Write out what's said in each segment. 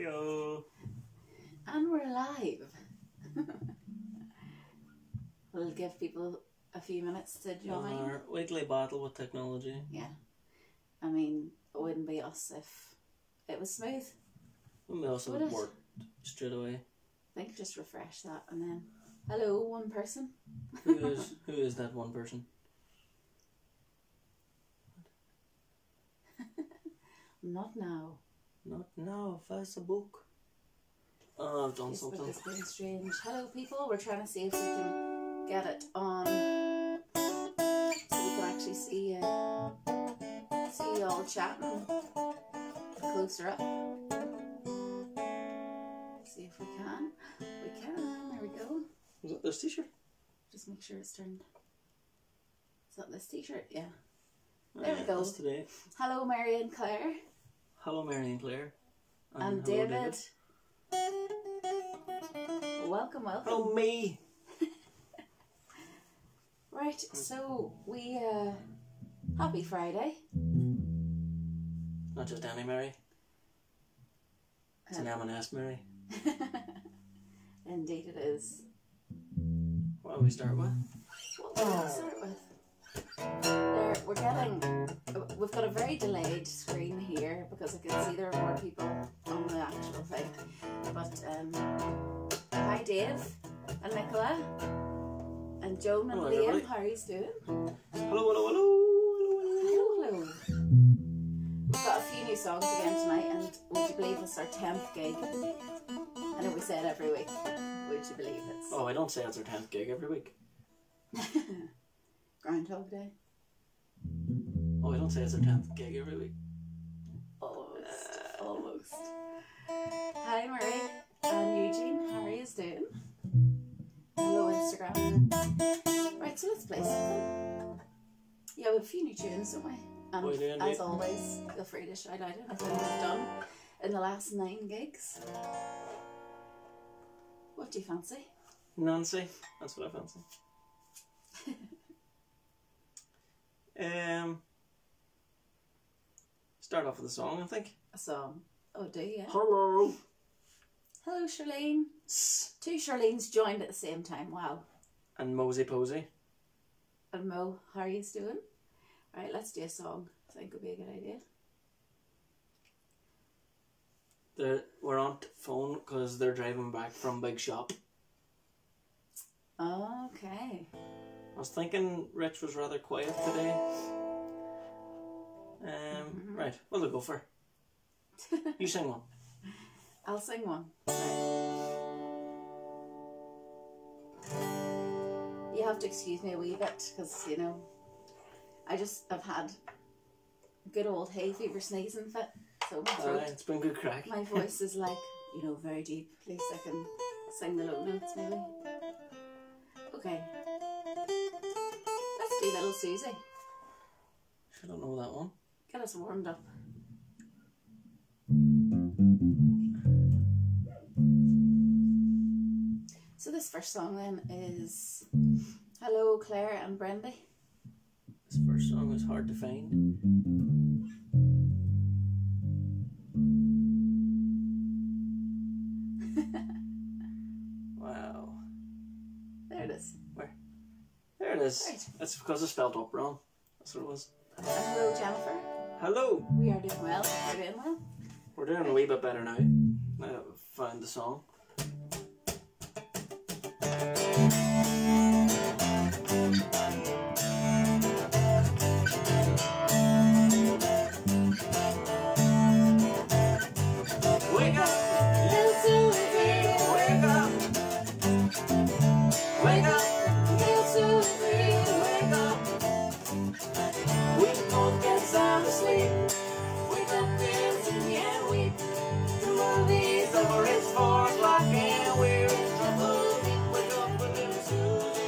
Heyo. And we're live. We'll give people a few minutes to join. Our weekly battle with technology. Yeah. I mean, it wouldn't be us if it was smooth. We also worked straight away. I think just refresh that and then, hello, one person. Who is that one person? Not now. Not now, Facebook. Oh, I've done Facebook something. is being strange. Hello, people. We're trying to see if we can get it on so we can actually see you all chatting closer up. See if we can. We can. There we go. Was it this t-shirt? Just make sure it's turned. Is that this t-shirt? Yeah. There we go. That's today. Hello, Mary and Claire. Hello, Mary and Claire. And hello, David. Welcome, welcome. Hello, me. Right, so we happy Friday. Not just any Mary. It's an M&S Mary. Indeed it is. What do we start with? What will we start with? We've got a very delayed screen here because I can see there are more people on the actual thing. But hi Dave and Nicola and Joan and Hello, Liam, everybody. how are you doing? Hello, hello, hello. Hello, hello. We've got a few new songs again tonight, and would you believe it's our 10th gig? I know we say it every week. Would you believe it? Oh, I don't say it's our 10th gig every week. Groundhog Day. Oh, I don't say it's our 10th gig every week. Almost. Almost. Hi Marie and Eugene, how are you doing? Hello Instagram. Right, so let's play something. Yeah, we have a few new tunes, don't we? And We do, as always, feel free to shout out anything we've done in the last 9 gigs. What do you fancy? Nancy. That's what I fancy. Start off with a song, I think. A song. Oh, do you? Hello. Hello, Charlene. 2 Charlene's joined at the same time. Wow. And Mosey Posey. And Mo, how are you doing? Right, let's do a song. I think would be a good idea. We're on phone because they're driving back from Big Shop. Okay. I was thinking Rich was rather quiet today. Right, what will I go for? You sing one. I'll sing one. Right. You have to excuse me a wee bit because, you know, I've had good old hay fever sneezing fit. So my throat, It's been good crack. my voice is like, you know, very deep. At least I can sing the low notes maybe. Okay. Let's do Little Susie. I don't know that one. Get us warmed up. So this first song then is Hello Claire and Brendy. This first song is hard to find. Wow. There it is. Where? There it is. Right. That's because I spelled up wrong. That's what it was. And hello Jennifer. Hello. We are doing well. We're doing well. We're doing a wee bit better now. Now that we've found the song. Wake up, little Susie, wake up. Wake up, little Susie, wake up. We both get sound asleep. Wake up, dancing, yeah, we. The movie's over, it's 4 o'clock and we're in trouble. Wake up, little Susie.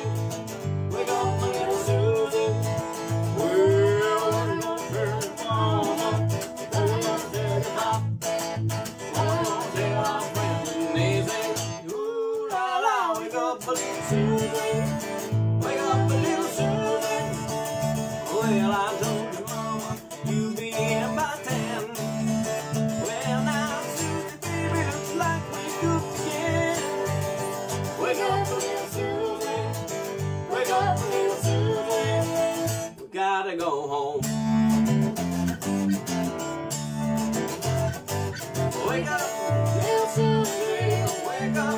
Wake up, little Sylvia, wake up.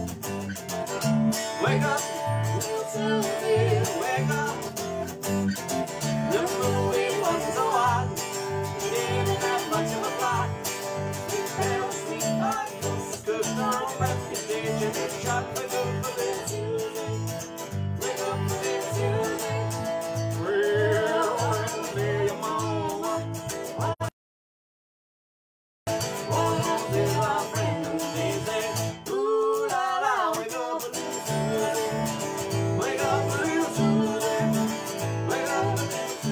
Wake up, little Sylvia, wake up. Look for the way it wasn't so hot. It ain't that much of a plot. You fell asleep, but you cooked on reputation. It's shot for good for this Tuesday. Wake up for this Tuesday. Well, there you mama. Oh, there's our friend these days. Ooh la la, wake up for this Tuesday. Wake up for this Tuesday. Wake up for this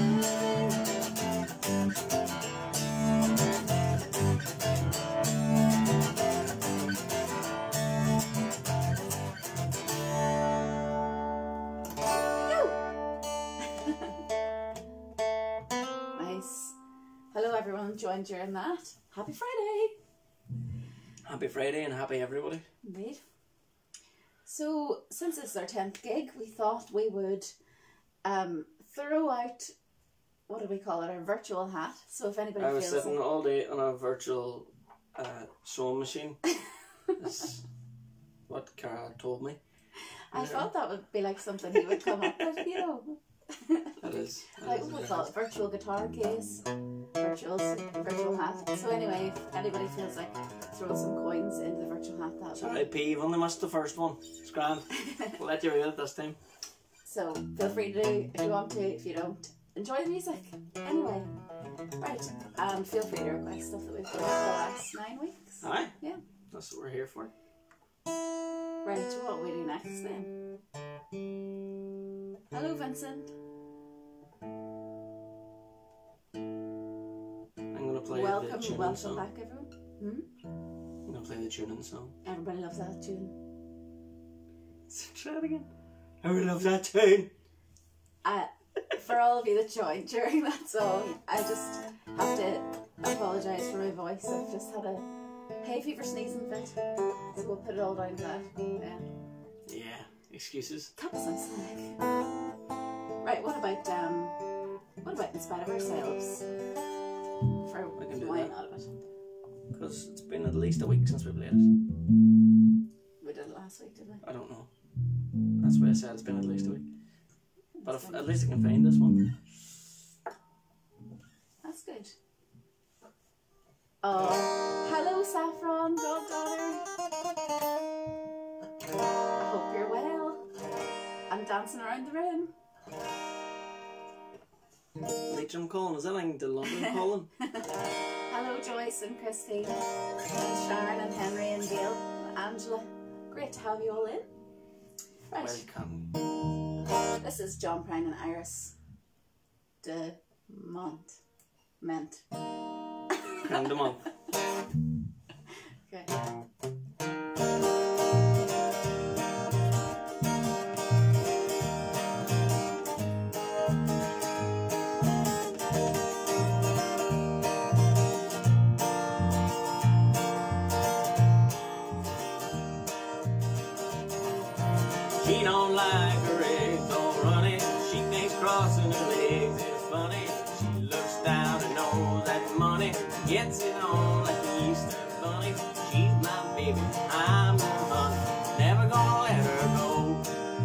Nice. Hello everyone joined during that. Happy Friday. Happy Friday and happy everybody. Indeed. So since this is our 10th gig, we thought we would throw out, what do we call it, our virtual hat. So if anybody I was feels sitting all day on a virtual sewing machine. That's what Cara told me. I thought that would be like something he would come up with, you know. That is. Like what we call it, virtual guitar case, virtual hat. So anyway, if anybody feels like throwing some coins into the virtual hat, that Sorry, P, you've only missed the first one. It's grand. We'll let you read it this time. So feel free to do if you want to. If you don't, enjoy the music. Anyway, right, and feel free to request stuff that we've done for the last 9 weeks. Aye. Yeah. That's what we're here for. Right, so what will we do next then? Hello, Vincent. I'm going to play the Welcome tuning song. back, everyone. Hmm? I'm going to play the tuning song. Everybody loves that tune. Try it again. I would love that tune. For all of you that joined during that song, I just have to apologise for my voice. I've just had a hay fever sneezing fit, so we'll put it all down to that. Yeah. Yeah, excuses. Cup of some slack. Right, what about In Spite of Ourselves? For I can do why that. not of it? Because it's been at least a week since we played it. We did it last week, didn't we? I don't know. That's why I said it's been at least a week. But if, at least I can find this one. That's good. Oh, hello Saffron, goddaughter. I hope you're well. I'm dancing around the room. Leitrim calling. Is that like the London calling? Hello Joyce and Christine and Sharon and Henry and Gail and Angela. Great to have you all in. Right. Welcome. This is John Prine and Iris de Ment. End of the month. Okay. She don't like her eggs all running. She thinks crossing her legs is funny. She looks down and knows that money gets it on like the Easter bunny. She's my baby, I'm her honey. Never gonna let her go.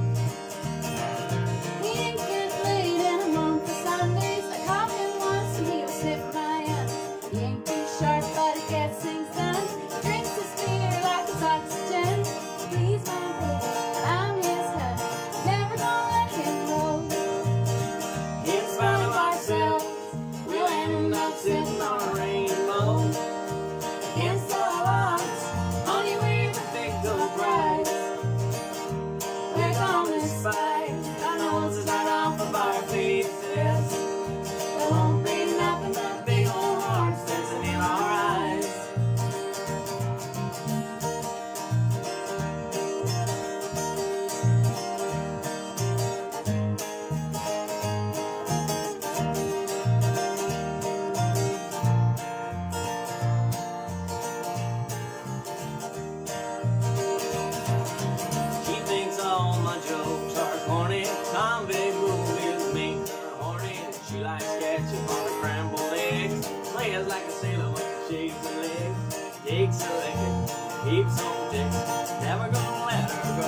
He didn't get laid in a month of Sundays. I caught him once and he was sniffing my hand. He ain't too sharp, but he gets things done. He drinks his beer like it's oxygen. He's my baby, I'm his honey. Never gonna let him go. In spite of ourselves, we'll end up sitting on a rainbow. Against all so wicked, keeps on ticking, never gonna let her go.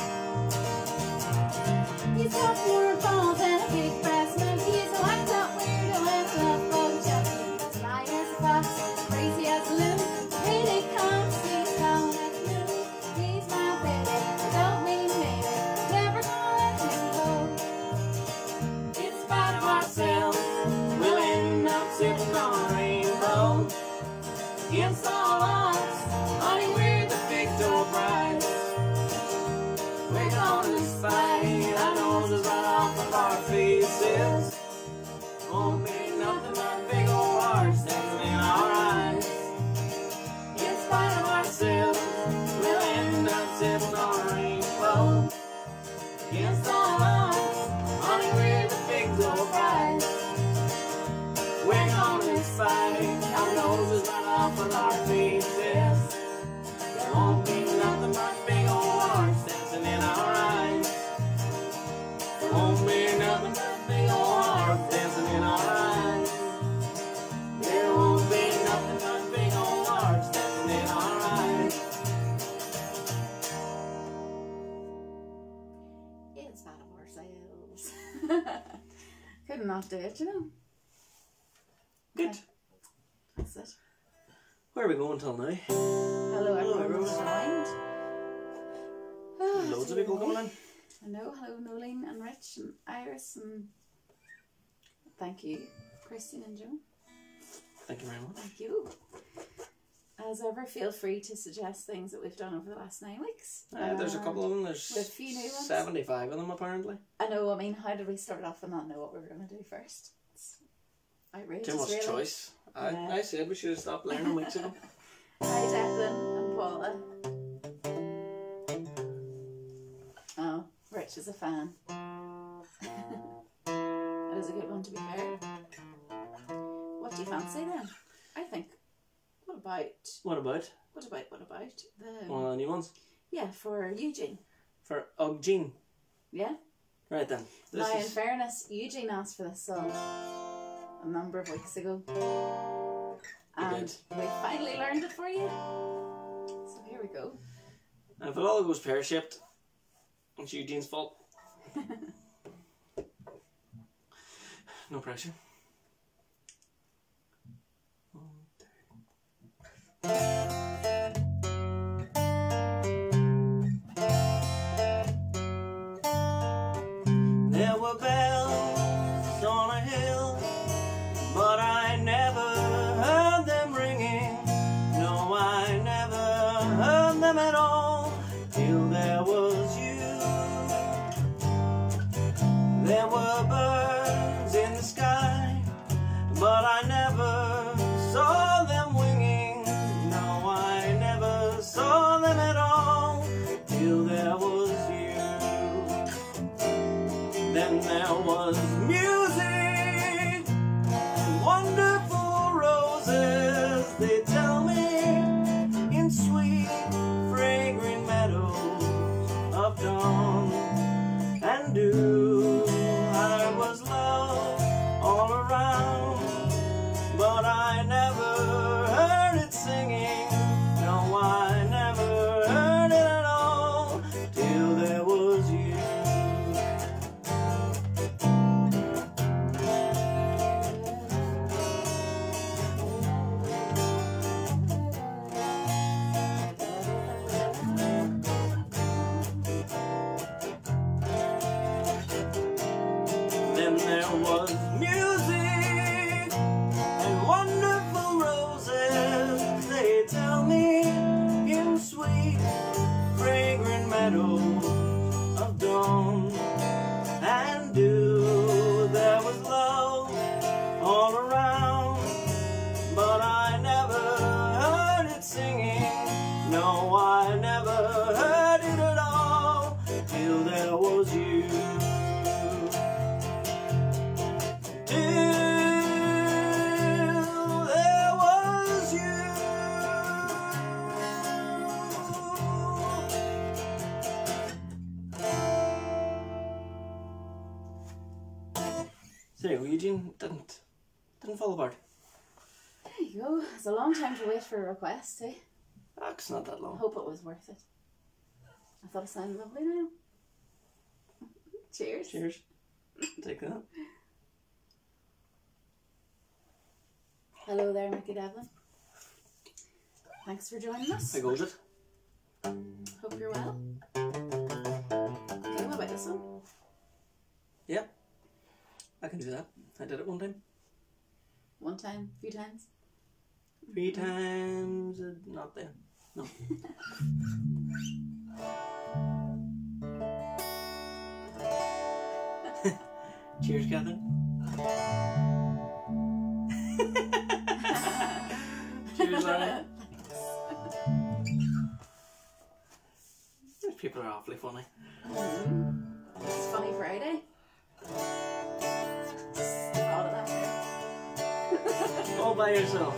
He's got 4 balls and a big brass nose. He's a whacked up weirdo and a love bug junkie. Sly as a fox, crazy as a loon. Here they come, he's calling at noon. He's my baby, don't mean maybe, never gonna let him go. In spite of ourselves, we'll end up sipping on a rainbow. Against all odds, honey, we're the big door prize. We're gonna spite our noses right off of our faces. Won't be nothing but big old hearts dancing in our eyes. In spite of ourselves, we'll end up sipping on a rainbow. Against all odds, honey, we're the big door prize. We're gonna spite our noses right off of our faces. There won't be nothing but big old hearts dancing in our eyes. There won't be nothing but big old hearts dancing in our eyes. There won't be nothing but big old hearts dancing in our eyes. It's bad of ourselves. Could not do it, you know. Good. That's it. Where are we going till now? Hello, everyone everyone. who's joined. Oh, Loads of people coming in. I know. Hello, Nolene and Rich and Iris, and thank you, Christine and Joe. Thank you very much. Thank you. As ever, feel free to suggest things that we've done over the last 9 weeks. There's a couple of them. There's with a few new ones. 75 of them apparently. I know. I mean, how did we start off and not know what we were going to do first? It's outrageous. Too much really. choice. Yeah. I said we should have stopped learning weeks ago. Hi, Declan and Paula. Oh, Rich is a fan. That is a good one, to be fair. What do you fancy then? I think. What about What about? the One of the new ones? yeah, for Eugene? For Eugene. Yeah. Right then. This Now, in is fairness, Eugene asked for this song a number of weeks ago, and did. we finally learned it for you. So here we go. and if it all goes pear-shaped, it's Eugene's fault. No pressure. There were bells on a hill, but I never heard them ringing. No, I never heard them at all, till there was you. There were birds in the sky, but I never saw them winging. No, I never saw them at all, till there was you. Then there was music, wonderful roses, they tell me, in sweet, fragrant meadows of dawn and dew. I was loved all around, but I never heard it singing. No, I never heard it at all, till there was you. Then there was music and wonderful roses, they tell me, in sweet, fragrant meadows of dawn and dew. There was love all around, but I never heard it singing. No, I never heard it at all, till there was you. Till there was you. So Eugene didn't fall apart. There you go. It's a long time to wait for a request, eh? It's not that I long. hope it was worth it. I thought it sounded lovely now. Cheers. Cheers. Take that. Hello there, Mickey Devlin. Thanks for joining us. How goes it? Hope you're well. Okay, what about this one? Yeah. I can do that. I did it one time. One time? Few times? 3 times. Not then. No. Cheers, Catherine. Cheers, Larry. These people are awfully funny. It's Funny Friday. All of that there. All by yourself.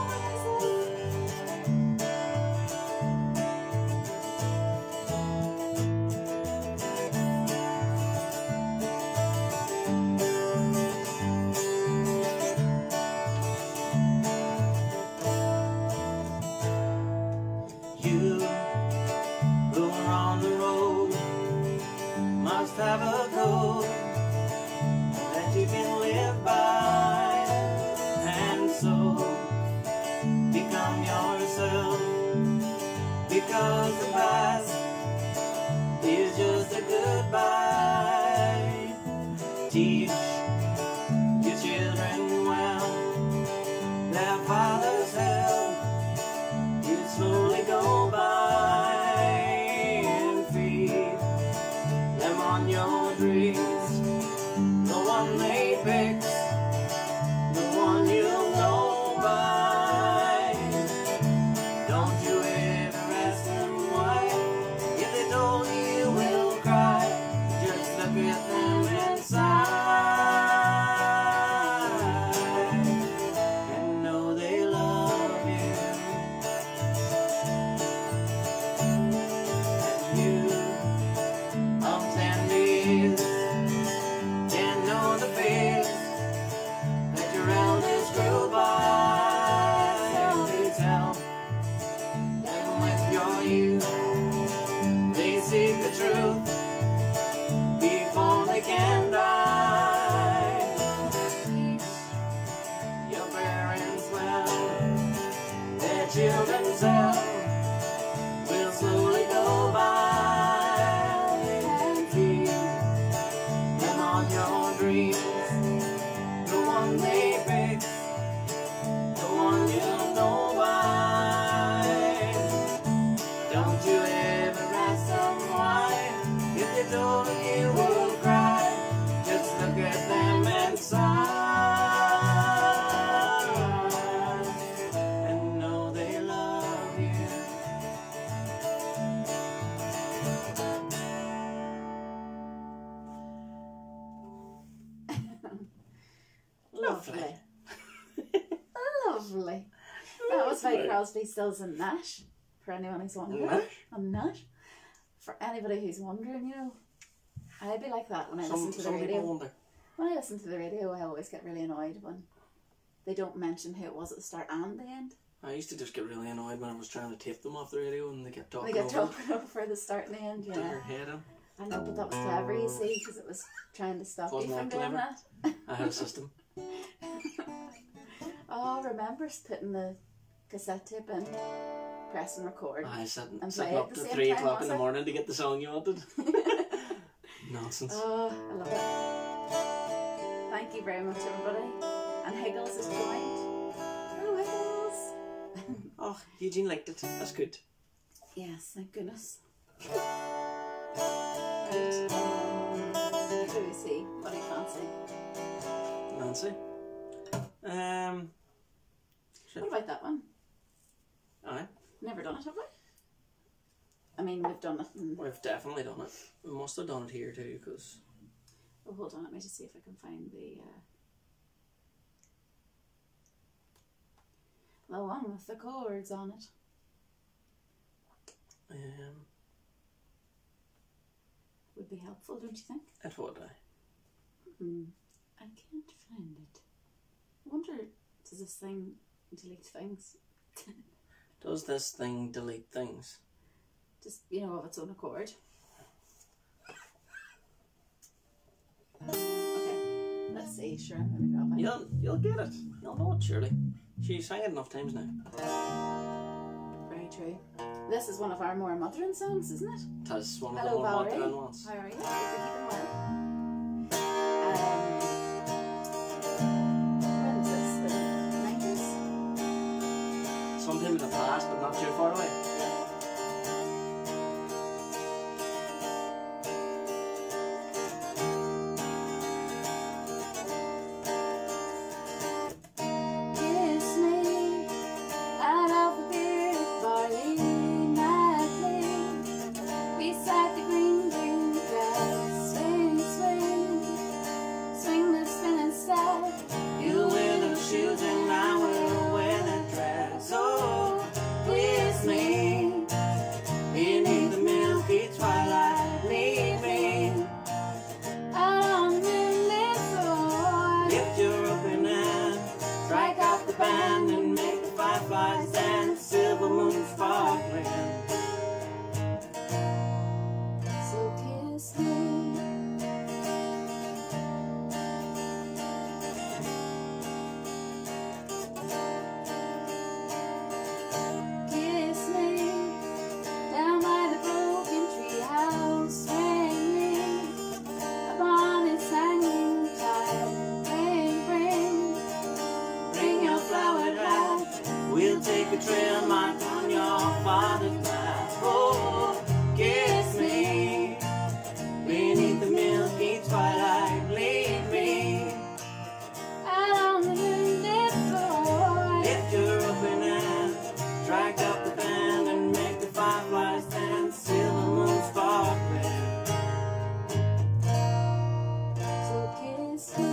You who are on the road must have a code that you can live by, and so become yourself, because the past is just a goodbye. Teach your children well, their father's help you slowly go by, and feed them on your dreams, the one they pick, the one you'll know by. Don't you ever ask them why, if they told you you will cry, just look at them inside and know they love you. You, of 10 years, can know the fears that your elders grew by. They tell them with your youth, they seek the truth before they can die. Teach your parents well, their children's help will slowly go by, and feed them on your dreams, the one they pick, the one you'll know by. Don't you ever ask them why, if they told you you will cry, just look at them inside and know they love you. Lovely. Lovely. That was by Crosby, Stills and Nash. For anyone who's wondering. Nash? And Nash. For anybody who's wondering, you know, I'd be like that when I listen to the Some people radio. wonder. When I listen to the radio, I always get really annoyed when they don't mention who it was at the start and the end. I used to just get really annoyed when I was trying to tape them off the radio and they kept talking They get over talking over the start and the end, their yeah. head in. I know, but that was clever, you see, because it was trying to stop you Wasn't from that doing clever? that. I had a system. Oh, remember putting the cassette tape in, press and record. I sat And sitting play up at the to same 3 time, o'clock was in the it? morning to get the song you wanted. Nonsense. Oh, I love it. Thank you very much, everybody. And Higgles is joined. Hello, Higgles. Oh, Eugene liked it. That's good. Yes, thank goodness. Right. Who is he? What do you fancy? Nancy. What about that one? Aye. Never done it, have we? I mean, we've done it. We've definitely done it. We must have done it here too, because Oh, hold on. Let me just see if I can find the one with the chords on it. Would be helpful, don't you think? it would I. I can't find it. I wonder, does this thing delete things? Does this thing delete things? Just, you know, of its own accord. Okay, let's see. Sure, I'm gonna grab it. You'll get it. You'll know it surely. She's sang it enough times now. Very true. This is one of our more modern songs, isn't it? It has one of Hello, the more Valerie. modern ones. How are you? Hope you're keeping well. When was this? The 90s? Sometime in the past, but not too far away. Kiss me out of the bearded barley madly beside the green grass. Swing, swing, swing the spinning style. You wear those shoes and I will wear that dress. Oh, kiss me beneath the milky twilight. Leave me. Out on the moonlit floor. Lift your open hand, strike out the band and make the fireflies dance. Silver moon sparkling. So kiss me. Kiss me down by the broken tree house. Swing me upon its hanging tile. Bring your flowered hat. We'll take a trail marked on your father's back. Oh, kiss me beneath the milky twilight. Lead me. Out on the moonlit floor. Lift your open hand, strike up the band and make the fireflies dance. Silver moon sparkling. So kiss me.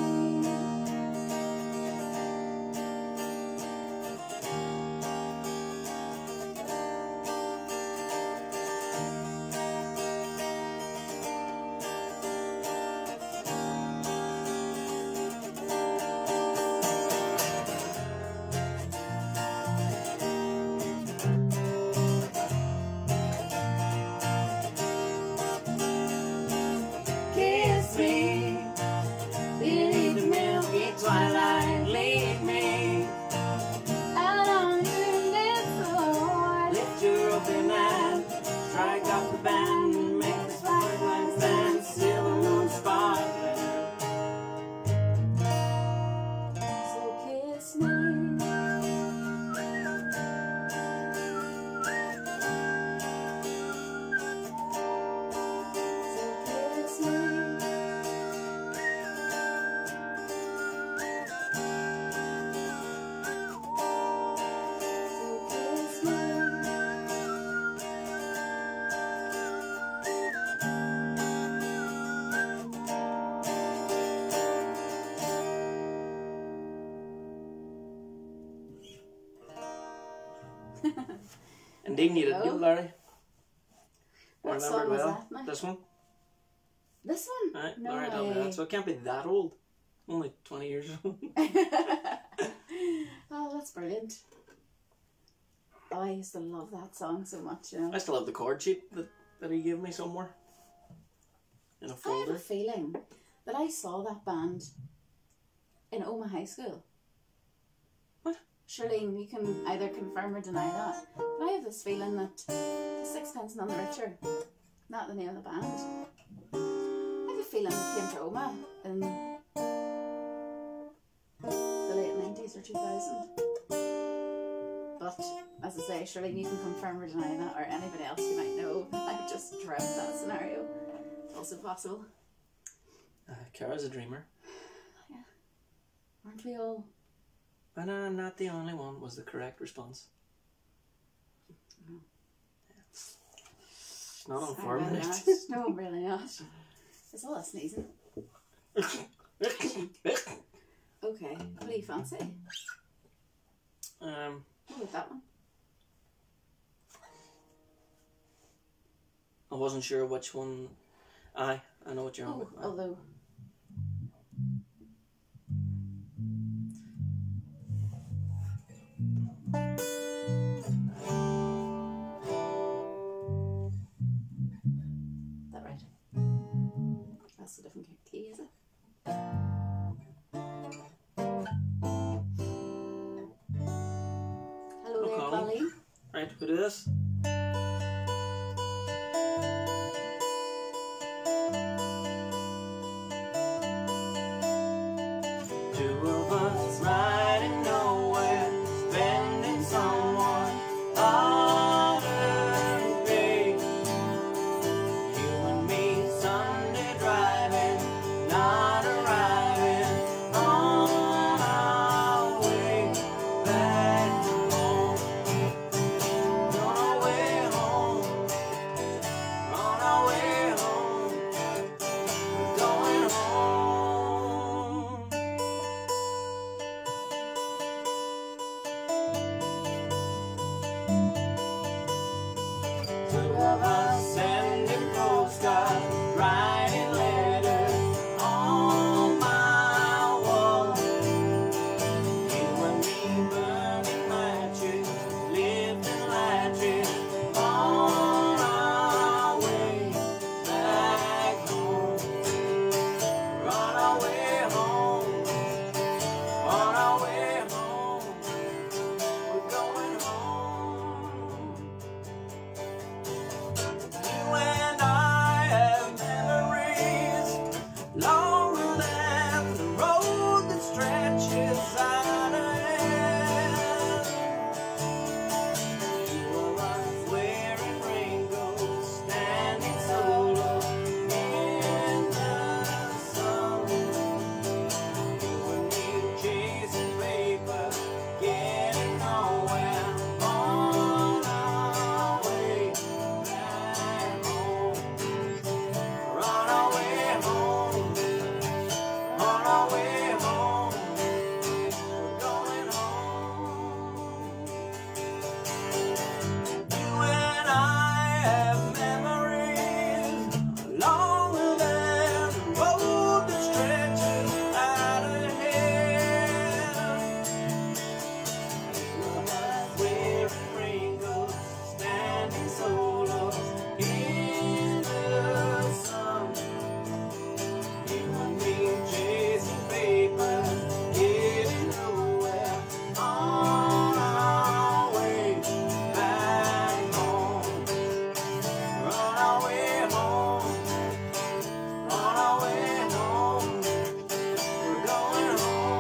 Kiss me beneath the milky twilight. Lead me. Out on the moonlit floor. Lift your open hand, strike up the band and make the fireflies dance. Silver moon sparkling. So kiss me. So kiss me. So kiss me. Indeed, you did Oh. good, Larry. What I song remember was well. that, Mike? This one? This one? Right, No Larry told me way. that, so it can't be that old. Only 20 years old. Oh, that's brilliant. Oh, I used to love that song so much, you know. I still have the chord sheet that he gave me somewhere. In a I have folder. a feeling that I saw that band in Oma High School. What? Charlene, you can either confirm or deny that. But I have this feeling that Sixpence None the Richer, not the name of the band. I have a feeling it came to Oma in the late 90s or 2000. But, as I say, Charlene, you can confirm or deny that, or anybody else you might know. I've just dreamt that scenario. It's also possible. Cara's a dreamer. Aren't we all? But I'm not the only one was the correct response. No. It's not on Sorry about format. that. No, really not. It's all that sneezing. Okay, what do you fancy? What about that one? I wasn't sure which one. I know what you're on Oh, with. although. Right, who did this? Two of us riding nowhere, spending someone other day. You and me Sunday driving, not arriving on our way back home. On our way home, on our way home, we're going home. Two of us sending postcards, writing letters on my wall. You and me burning matches, lifting latches on our way back home. We're on our way home, on our way home, we're going home. You and I have memories longer than the road that stretches out ahead. Two of us wearing raincoats, standing solo in the sun. You and me chasing paper, getting nowhere on our way back home. We're on our way home, on our way home, we're going home. You and I have memories longer than the road that stretches out ahead. Two of us wearing raincoats, standing solo in the sun. You and me chasing paper, getting nowhere on our way back home. We're on our way home, on our way home, we're going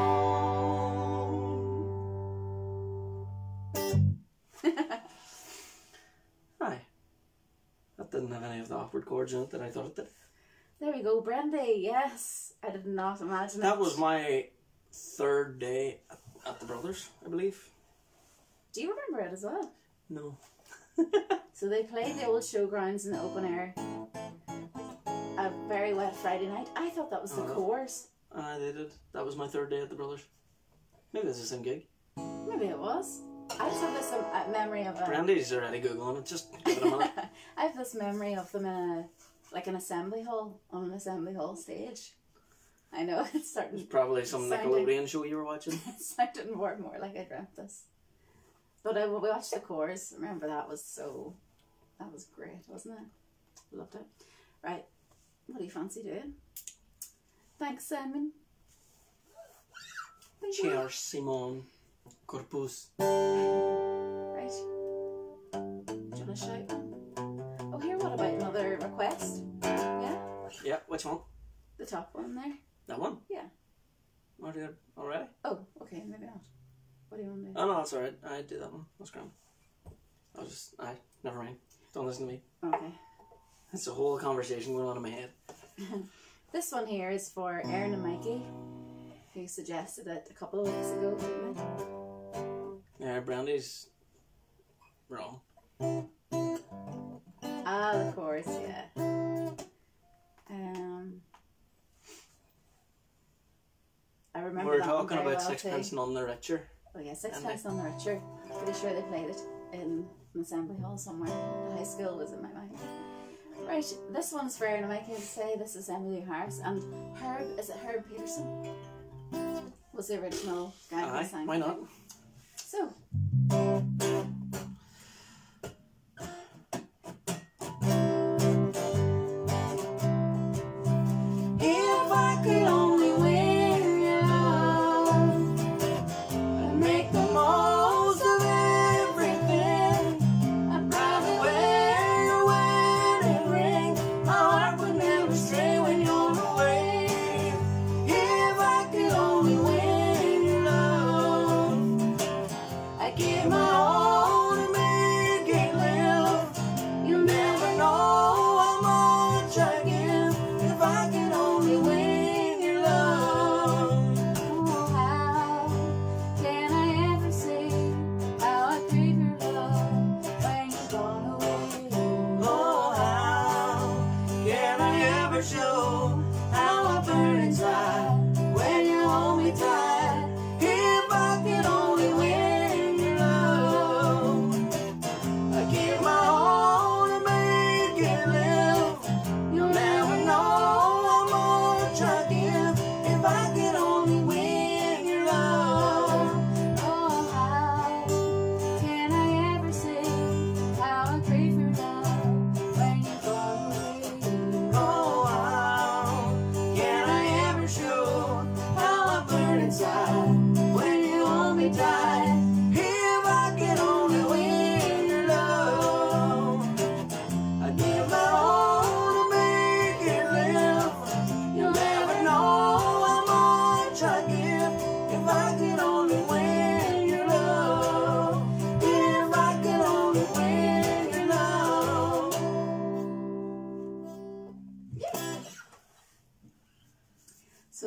home. Hi. That didn't have any of the awkward chords in it that I thought it did. There we go, Brandy. Yes, I did not imagine That it. was my third day at the Brothers, I believe. Do you remember it as well? No. So they played the old showgrounds in the open air. A very wet Friday night. I thought that was the Oh. chorus. They did. That was my third day at the Brothers. Maybe it's the same gig. Maybe it was. I just have this memory of a. Brandy's already Googling it, just give it a minute. I have this memory of them in a, like an assembly hall, on an assembly hall stage. I know, it's It's starting. probably some Sounding- Nickelodeon show you were watching. It sounded more and more like I dreamt this. But we watched the chorus. Remember, that was great, wasn't it? Loved it. Right, what do you fancy doing? Thanks, Simon. Thank you. Cheers, Simon. Corpus. Right. Do you want to shout? Oh, here, what about another request? Yeah? Yeah, which one? The top one there? That one? Yeah. Already? Oh, okay, maybe not. What do you want to do? Oh no, that's alright. I did that one. That's grand. Never mind. Don't listen to me. Okay. It's a whole conversation going on in my head. This one here is for Erin and Mikey, who suggested it a couple of weeks ago, didn't they? Yeah, Brandy's wrong. Ah, of course, yeah. I remember We're that one talking very about well Sixpence too. None the Richer. Oh yeah, Sixpence None the Richer. Pretty sure they played it in an assembly hall somewhere. The high school was in my mind. Right, this one's for Erin and Mikey to say. This is Emily Harris and Herb. Is it Herb Peterson? Was the original guy who Aye, sang why it. not? So. If I could only win your love and make the most of everything,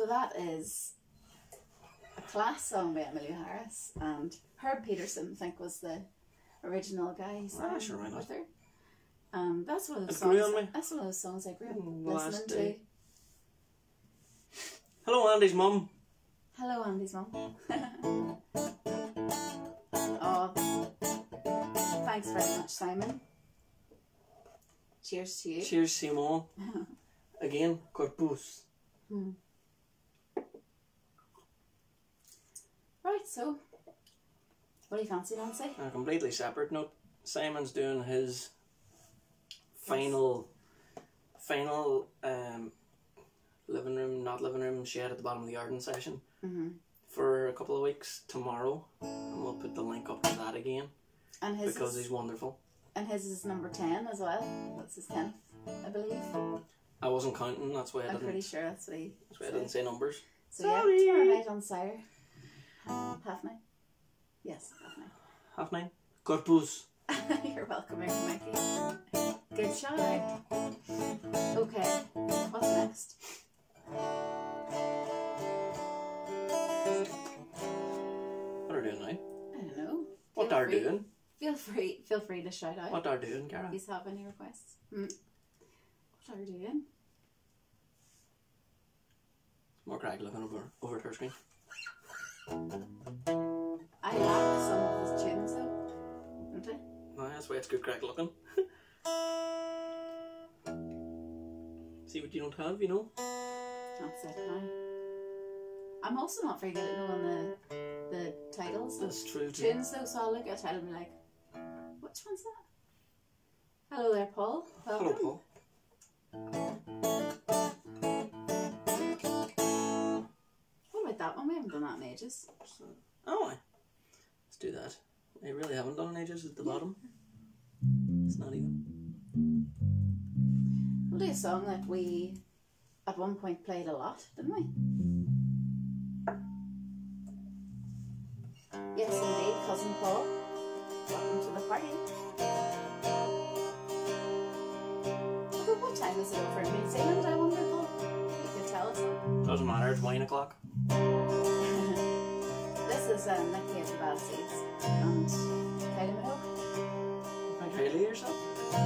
So that is a class song by Emily Harris, and Herb Peterson, I think, was the original guy who sang sure, why not? with her. That's one of those It grew songs. on me. That's one of those songs I grew up Last listening to. day. Hello, Andy's mum. Hello, Andy's mum. Oh, thanks very much, Simon. Cheers to you. Cheers, Simon. Again, corpus. Right, so what do you fancy, Nancy? On a completely separate note, Simon's doing his final living room, not living room, shed at the bottom of the garden session for a couple of weeks tomorrow, and we'll put the link up to that again And his because is, he's wonderful. and his is number 10 as well. That's his 10th, I believe. I wasn't counting, that's why I I'm didn't. pretty sure that's what he That's why I said. didn't say numbers. So Sorry. yeah, tomorrow night on Sire. 9:30? Yes, 9:30. Corpus. 9:30. You're welcome, Mikey. Good shout out. Okay, what's next? What are you doing now? I don't know. What Feel are free- you doing? Feel free to shout out. What are you doing, Cara? If you have any requests. What are you doing? More Craig looking over at her screen. I like some of his tunes though, don't I? No, that's why it's good Craig looking. See what you don't have, you know? That's it now. I'm also not very good at knowing the titles of That's true too. tunes though, so I'll look at a title and be like, which one's that? Hello there, Paul. Welcome. Hello, Paul. What about that one? We haven't done that in ages. Oh, let's do that. I really haven't done an ages at the bottom. It's not even. We'll do a song that we at one point played a lot, didn't we? Yes, indeed, Cousin Paul. Welcome to the party. Although, what time is it over in New Zealand, I wonder, Paul? You could tell us. Doesn't matter, it's 9 o'clock. This is Nicky of the Bad Seeds and Kylie Minogue. Think highly of yourself.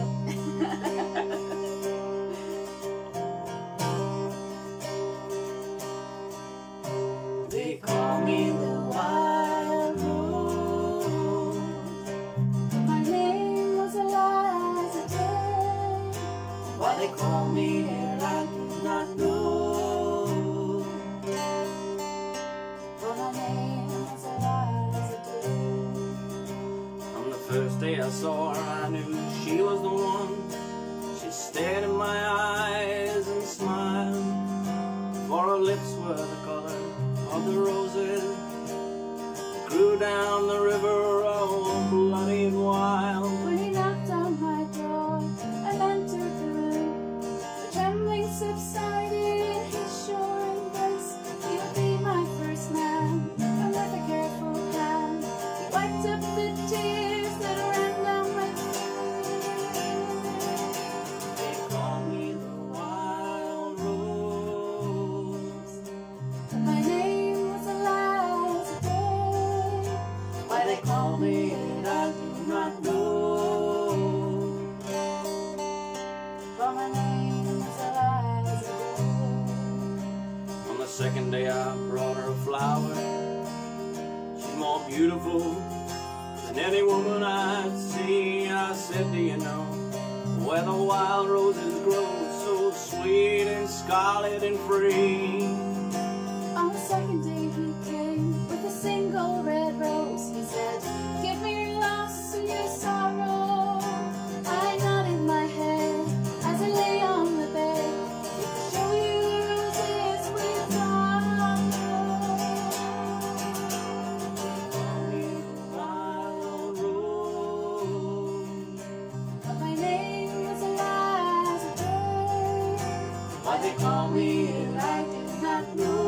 They call me the wild rose. My name was Eliza Day. Why they call me here I do not know. Well, my name was Eliza Day. On the first day I saw her, I knew she was the one. She stared in my eyes and smiled, for her lips were the color of the roses that grew down the river, oh, bloody and wild. When he knocked on my door and entered the room, the trembling subsided in his sure embrace. He would be my first man, and with a careful hand, he wiped up the tears that ran down my They call me the wild rose. My name was Eliza Day. Why they call me it I do not know. Well, my name was Eliza Day. On the second day I brought her a flower. She's more beautiful than any woman I'd see. I said, do you know where the wild roses grow, so sweet and scarlet and free? On the second day he came with a single red rose. He said, give me your loss and your sorrow. I nodded my head as I lay on the bed. To show you the roses we Call me the wild rose. But my name was Eliza Day. Why they call me it I do not know.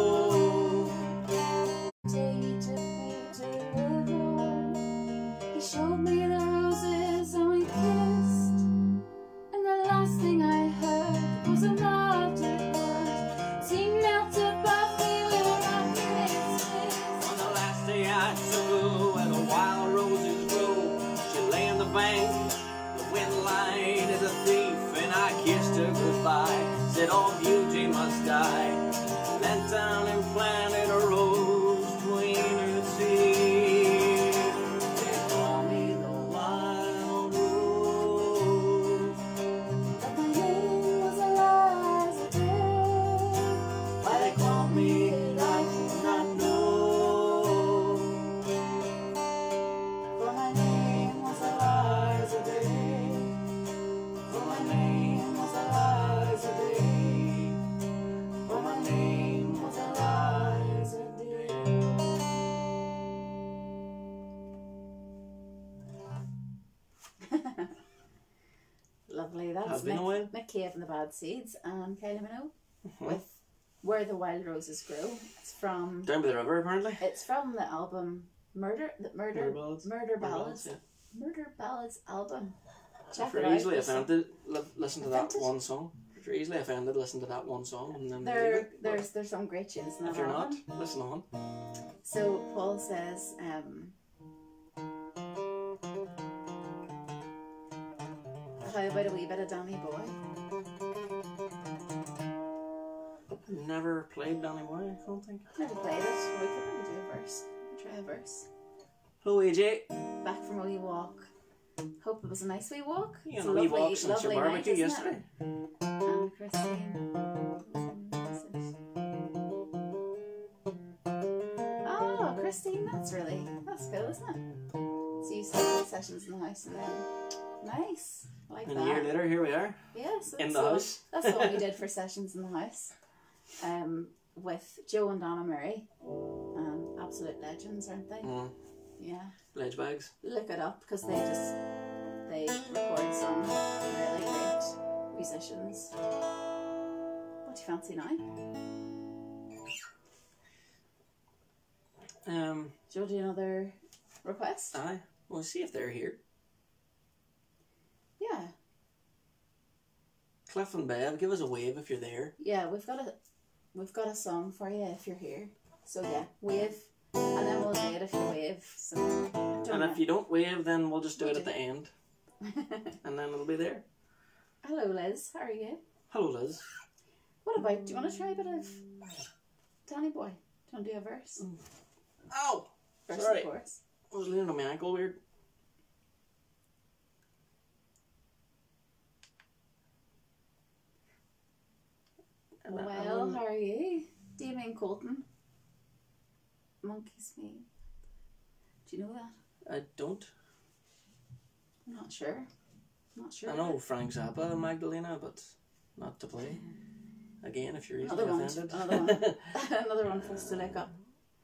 Day he took me to the river. He showed me the roses and we kissed. And the last thing I heard was a muttered word. As he knelt up bank. The wind line is a thief, and I kissed her goodbye. Said all beauty must die. Leant down and planted a rose between her teeth. They call me the wild rose. But my name was Eliza Day. Why they call me, I do not know. For my name was Eliza Day. For my name was Eliza Day. For my name was Eliza Day. Lovely. That's Has been a while. Mick Cave and the Bad Seeds and Kylie Minogue with Where the Wild Roses Grow. It's from Down by the river, apparently. the album Murder Ballads. Ballads. Yeah. Murder Ballads album. Check If you're it out. easily offended, listen to that Offended? one song. If you're easily offended, listen to that one song and then leave it. There's some great tunes in that If you're not, album. listen on. So Paul says, how about a wee bit of Danny Boy? Never played Danny Boy, I don't think. Never played it. We could maybe do a verse. Try a verse. Hello, AJ. Back from a wee walk. Hope it was a nice wee walk. You It's know, we walked since your lovely barbecue night, isn't yesterday. it? And Christine. Oh, Christine, that's good, isn't it? So you started sessions in the house and then nice. I like And that. a year later, here we are. Yeah, so In that's the what- house. That's what we did for sessions in the house. With Joe and Donna Murray. Absolute legends, aren't they? Mm. Yeah. Ledge bags. Look it up because they record some really great musicians. What do you fancy now? Do you do another request? Aye. We'll see if they're here. Yeah. Cliff and Bev, give us a wave if you're there. Yeah, we've got a song for you if you're here. So yeah, wave, and then we'll do it if you wave. So And if you don't wave, then we'll just do it at do the end. And then it'll be there. Hello, Liz. How are you? Hello, Liz. What about? Do you want to try a bit of Danny Boy? Do you want to do a verse? Ow! Verse Sorry. and chorus. I was leaning on my ankle weird. Well, how are you? Damien Colton. Monkey's Me. Do you know that? I don't. I'm not sure. I know Frank Zappa and Magdalena, but not to play. Again, if you're easily Another one. offended. Another one. Another one for us to look up.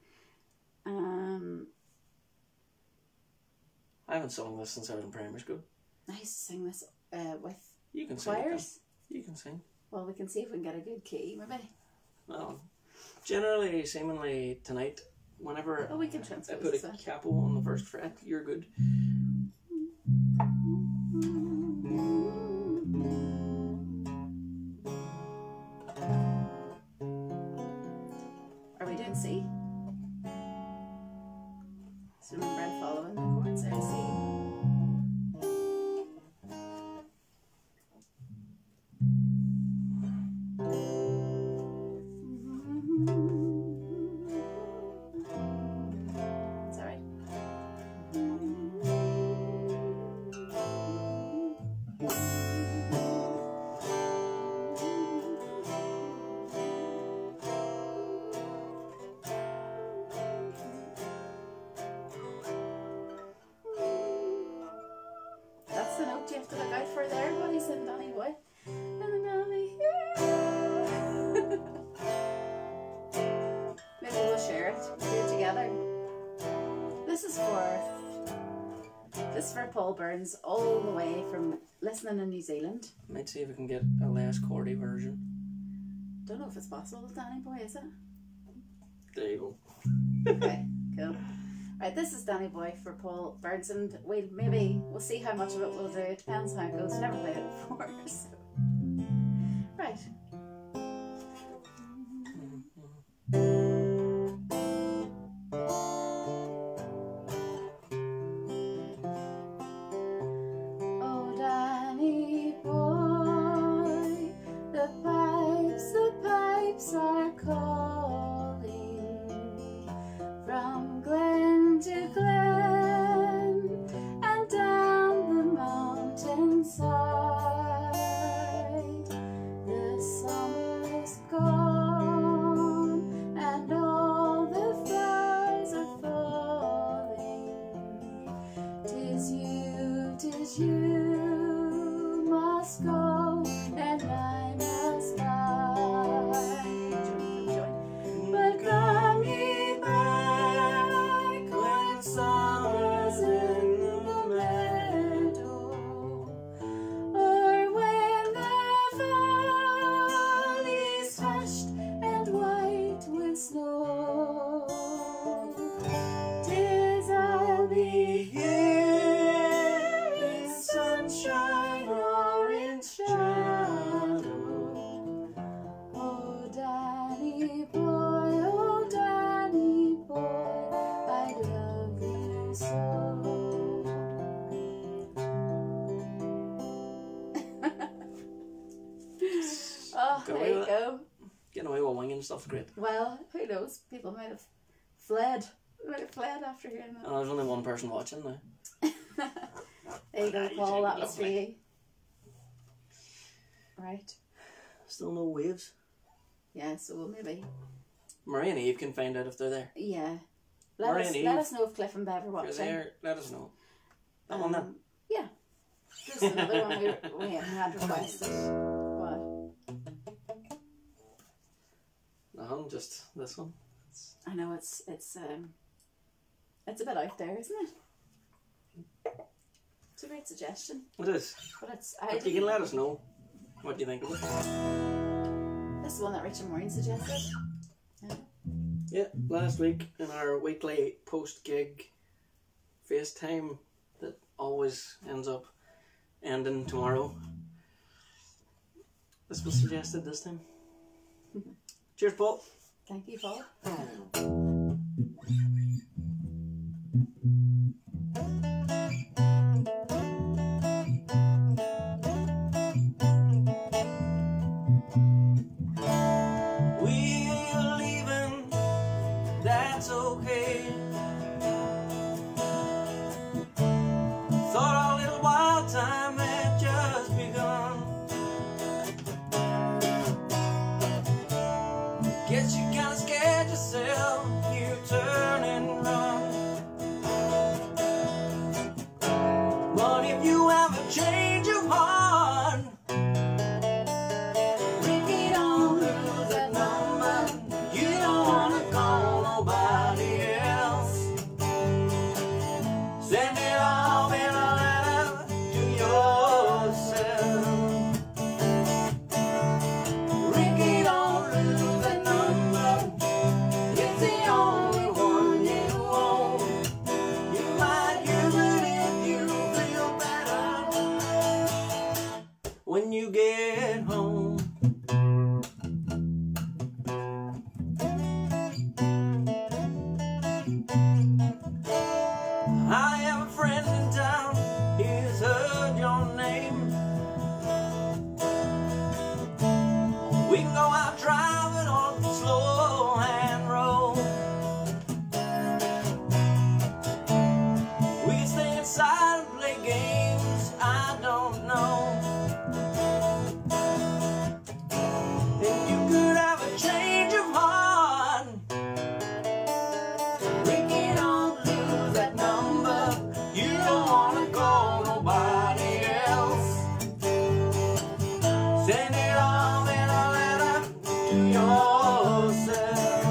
I haven't sung this since I was in primary school. I used to sing this with You can sing it choirs. then. You can sing. Well, we can see if we can get a good key, maybe. Well, generally, seemingly tonight, whenever Oh, we can I transpose put a that. capo on the first fret, you're good. Are we doing C? So remember, I'm following the chords there. C. It's alright. That's the note you have to look out for there, buddies and Danny Boy. Maybe we'll share it. We'll do it together. This is for Paul Burns all the way from listening in New Zealand. Might see if we can get a less chordy version. Don't know if it's possible with Danny Boy, is it? There you go. Okay, cool. Right, this is Danny Boy for Paul Burns, and we'll see how much of it we'll do. It depends how it goes. I've never played it before, so. Right. you must go and I must lie. But come me back when summer's in the meadow, or when the valley's hushed and white with snow. 'Tis I'll be here in sunshine or in shadow. Oh, Danny boy, I love you so. Oh, Go there you with it. go. Getting away with winging stuff's great. Well, who knows? People might have fled. After hearing that. And there's only one person watching now. There you go, You Paul. do That was for lovely. you. Right. Still no waves. Yeah, so we'll maybe. Marie and Eve can find out if they're there. Yeah. Marie and Let Eve. us know if Cliff and Bev are If you're watching. there, let us know. That one then. Yeah. This is another one we had requested. What? No, just this one. I know it's a bit out there, isn't it? It's a great suggestion, It is. but it's But you can let us know what you think of it. This is one that Richard Maureen suggested. Yeah. Yeah, last week in our weekly post-gig FaceTime that always ends up ending tomorrow. This was suggested this time. Cheers, Paul. Thank you, Paul. We're leaving, that's okay. Thought our little wild time had just begun. Guess you kinda scared yourself, you turn and run. But if you have a change of heart, Ricky, don't lose that number. You don't wanna call nobody else. Send it all in a letter to yourself. Ricky, don't lose that number. It's the only one you own. You might use it if you feel better when you get home. I have a friend in town, he's heard your name. We can go out driving on the slow hand road. We can stay inside and play games I don't know. And you could have a change of heart. Ricky, don't lose that number. You don't wanna call nobody else. Send it all in a letter to yourself.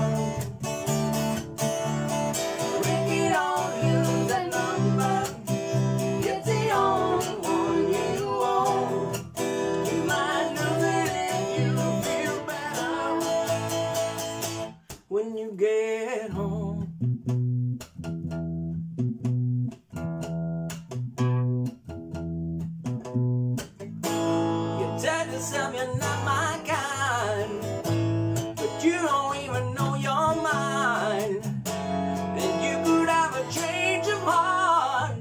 Ricky, don't lose that number. It's the only one you own. You might lose it if you feel better when you get home. You tell yourself you're not my kind, but you don't even know your mind. And you could have a change of heart.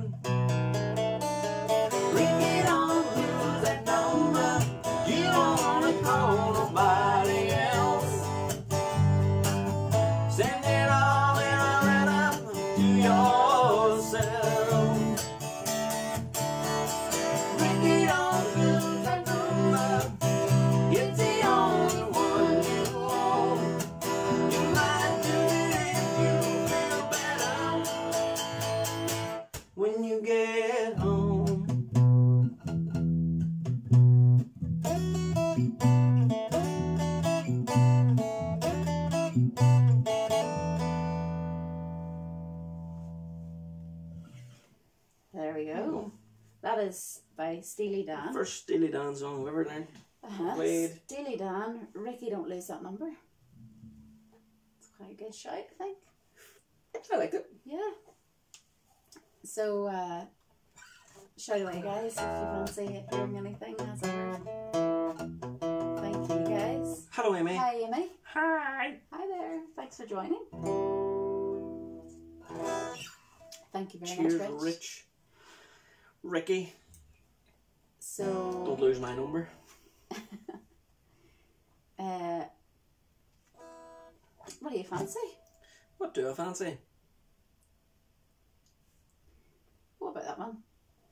Ricky, don't lose that number. You don't wanna call nobody else. Send it all in a letter to yourself. Ricky, don't lose that number. is by Steely Dan. First Steely Dan song I've ever learned. Played. Steely Dan, Ricky Don't Lose That Number. It's quite a good shout, I think. I like it. Yeah. So, shout away, guys, if you fancy hearing anything as ever. Thank you, guys. Hello, Amy. Hi, Amy. Hi. Hi there. Thanks for joining. Thank you very Cheers, much, Rich. Ricky. So, Don't lose my number. what do you fancy? What do I fancy? What about that one?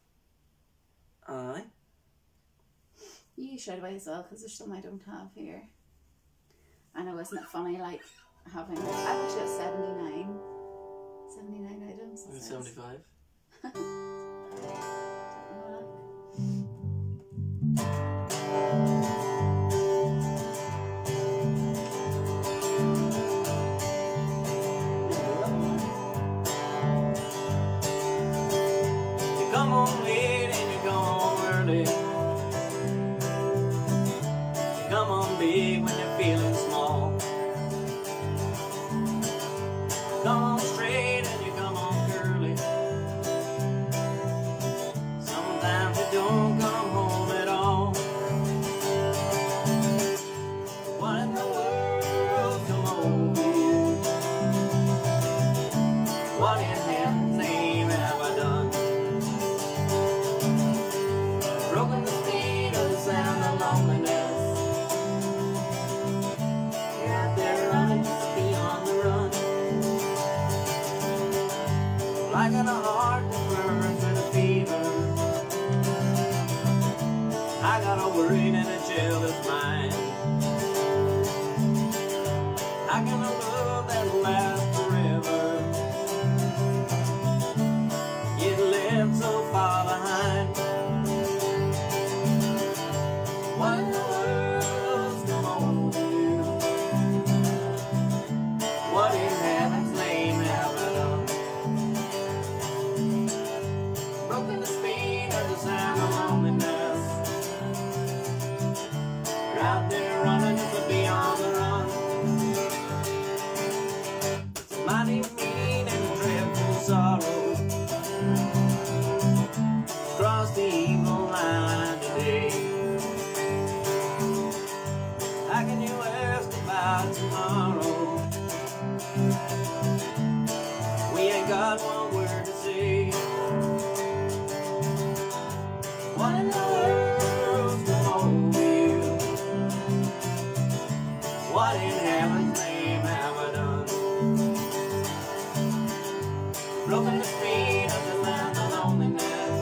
Aye. You shout away as well, because there's some I don't have here. I know, isn't it funny, like, having... I've actually got 79 items. I'm at 75. You come home late and you come home early. You come home big when you're feeling small. You come home straight and you come home curly. Sometimes you don't come home at all. What in the world come over you? What in heaven's name have I done? Broken the speed of the sound of loneliness. You're out there running just to be on the run. Like on a heart that burns with a fever. I got a worried and a chill that's mine. I got a love that'll last forever. You live so far behind. What in the world's come over you? What in heaven's name have I done? Broken the speed of the sound of loneliness. You're out there running just to be on the run. It's a mighty mean and dreadful sorrow. Cross the evil line today. How can you ask about tomorrow? We ain't got one word to say. What in the world's come over you? What in heaven's name have I done? Broken the speed of the sound of loneliness.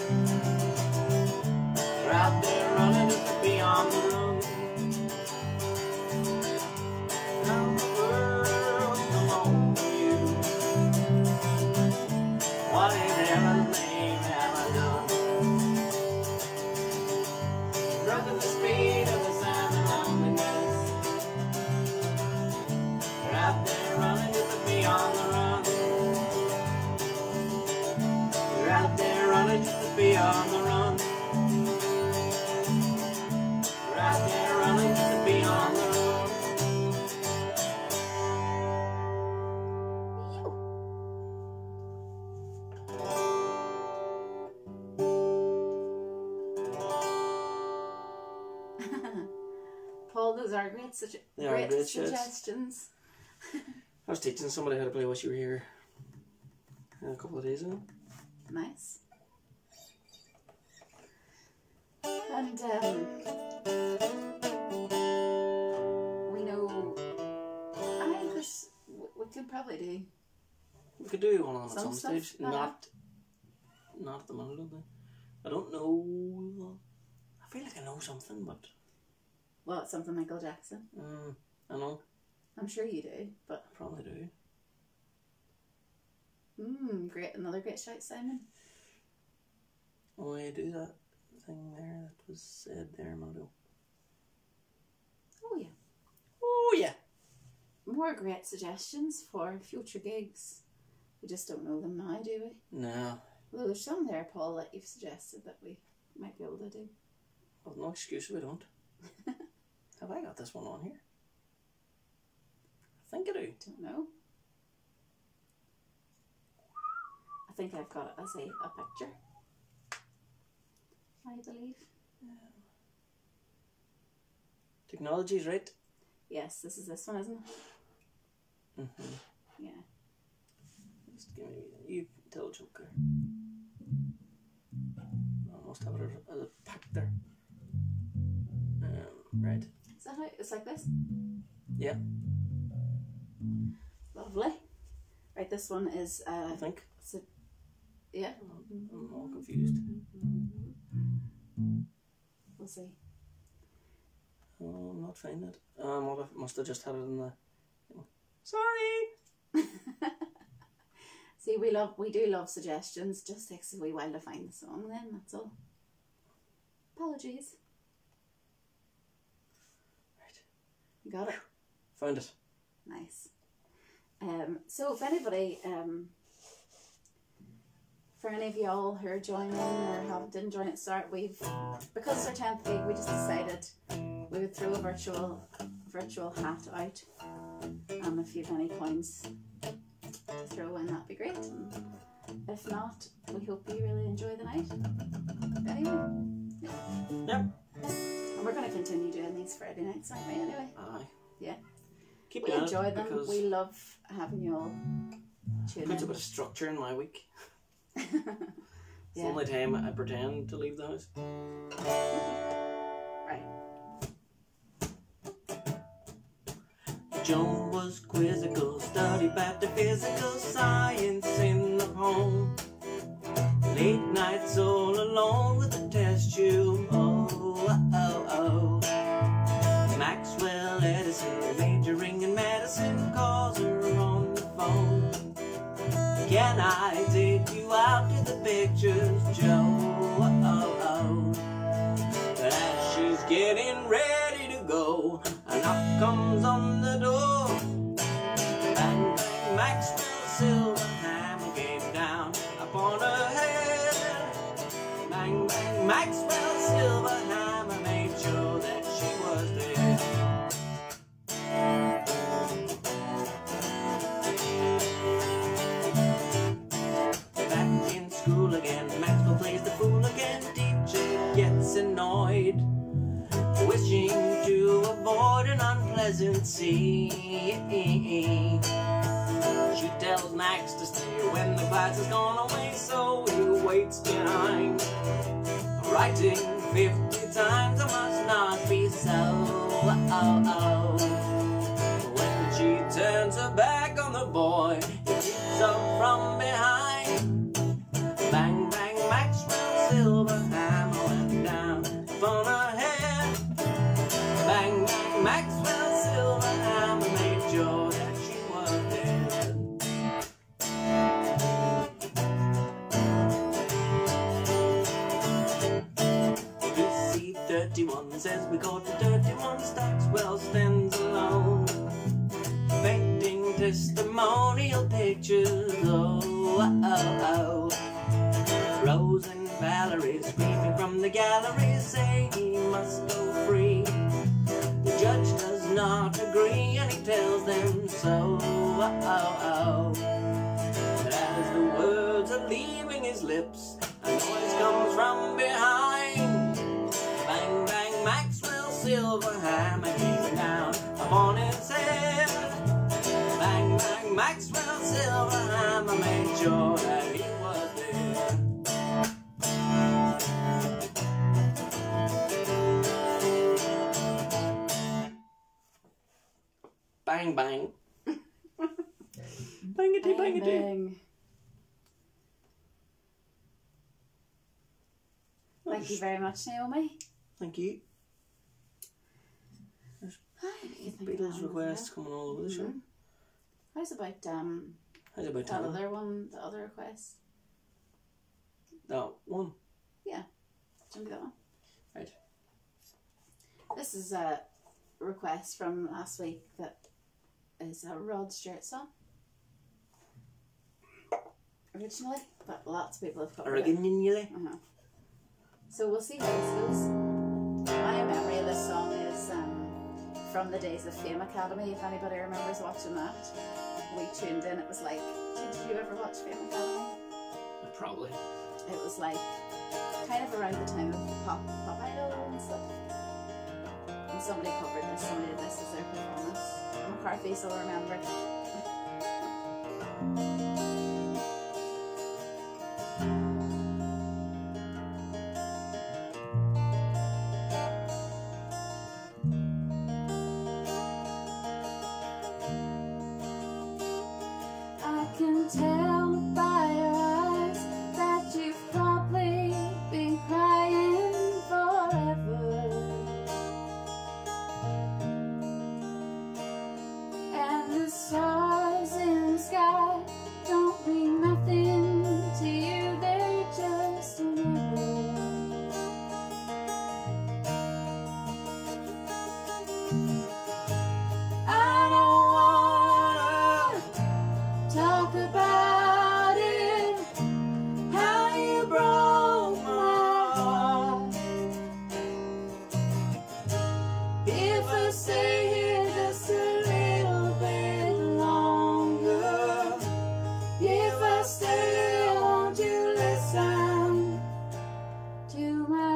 You're out there running just to be on the run. How the world's come over you? What in heaven's name have I done? Broken the speed of the sound of loneliness. You're out there running just to be on the run. You're out there running just to be on the run. You're out there running just to be on the run. Paul, those are great, They are great great shouts. suggestions. I was teaching somebody how to play Wish You Were Here a couple of days ago. Nice. And we know, we could probably do. We could do one of them at Some some stage. stuff, Not at the moment, I don't think. I don't know. I feel like I know something, but Well, it's something Michael Jackson. I know. I'm sure you do, but I probably do. great, another great shout, Simon. Oh, I do that thing there that was said there a minute ago. Oh yeah. Oh yeah. More great suggestions for future gigs. We just don't know them now, do we? No. Well, there's some there, Paul, that you've suggested that we might be able to do. Well, no excuse we don't. Have I got this one on here? I think I do. Don't know. I think I've got it as a picture. I believe. Technology's right. Yes, this is this one, isn't it? Mm-hmm. Yeah. Just give me, you tell Joker. I must have it as a pack there. Right. Is that how it's like this? Yeah. Lovely. Right, this one is I think. Yeah. I'm all confused. We'll see. Oh, I'm not finding it. Must have just had it in the. Sorry. See, we do love suggestions. Just takes a wee while to find the song. Then that's all. Apologies. Right. You got it. Found it. Nice. So if anybody, for any of y'all who are joining or didn't join at the start, because it's our 10th gig, we just decided we would throw a virtual hat out, and if you've any coins to throw in, that'd be great. And if not, we hope you really enjoy the night. Anyway, Yep. and we're going to continue doing these Friday nights, aren't we? Anyway, Aye. yeah. Keep We doing enjoy it them. because We love having you all tune puts a in. bit of structure in my week. It's the Yeah. only time I pretend to leave the house. Right. Joan was quizzical, studied back to physical science in the home. Late nights all alone with a test tube. Oh, oh, oh. Maxwell Edison, majoring in medicine, calls her on the phone. Can I take you out to the pictures, Joe? Oh, oh. But as she's getting ready to go, a knock comes on the door. Bang, bang, Maxwell's silver hammer came down upon her head. Bang, bang, Maxwell's silver hammer made sure that she was dead. Back in school again, Maxwell plays the fool again. Teacher gets annoyed, wishing to avoid an unpleasant scene. She tells Max to stay when the class has gone away, so he waits behind, writing 50 times, I must not be so. Oh, oh. When she turns her back on the boy, he kicks up from behind. Bang, bang, Maxwell's silver hammer went down upon her head. Bang, bang, Maxwell's silver hammer made sure that she was dead. Receipt 31 says we got the dirty one. Stockwell stands alone, painting testimonial pictures. Oh, oh, oh. Rose and Valerie screaming from the gallery, say he must go free. The judge does not agree and he tells them so. Oh, oh. But as the words are leaving his lips, a noise comes from behind. Bang, bang, Maxwell's silver hammer came down upon his head. Bang, bang, Maxwell's silver hammer made sure that he was dead. Bang, bang. Bangity, Bang, bangity. bang. Thank you very much, Naomi. Thank you. Beatles requests coming all over the show. How's about How's about that Tom? other one, the other request? That one. Yeah. Do you want to do that one? Right. This is a request from last week that is a Rod Stewart song. originally, but lots of people have covered it. Originally. So we'll see how this goes. My memory of this song is from the days of Fame Academy, if anybody remembers watching that. We tuned in, it was like, did you ever watch Fame Academy? Probably. It was like, kind of around the time of Pop Idol and stuff. And somebody covered this, somebody did this as their performance. McCarthy still remember. I can tell by your eyes that you've probably been crying forever. And the stars in the sky don't mean nothing to you, they're just a number. I don't wanna talk about it, how you broke my heart. If I stay here just a little bit longer, if I stay, won't you listen to my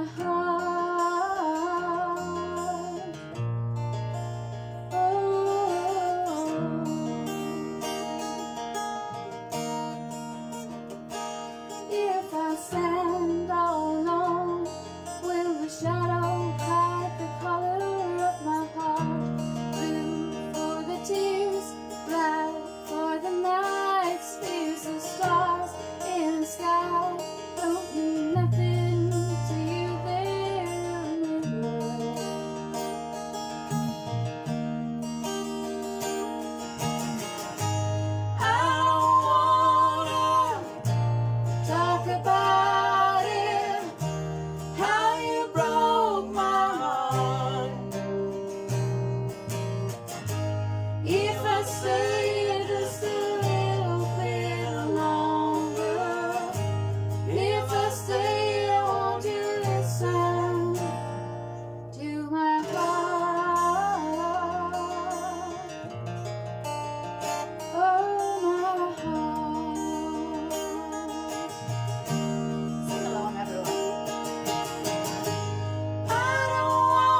heart? Oh, if I stand all alone, will the shadow hide the color of my heart? Blue for the tears, black for the nights, fierce as stars in the sky don't mean nothing to you, they're a mirror. I don't wanna talk about it, how you broke my heart. If I stay just a little bit longer, if I stay, won't you listen to my heart? Oh, my heart. Sing along, everyone. I don't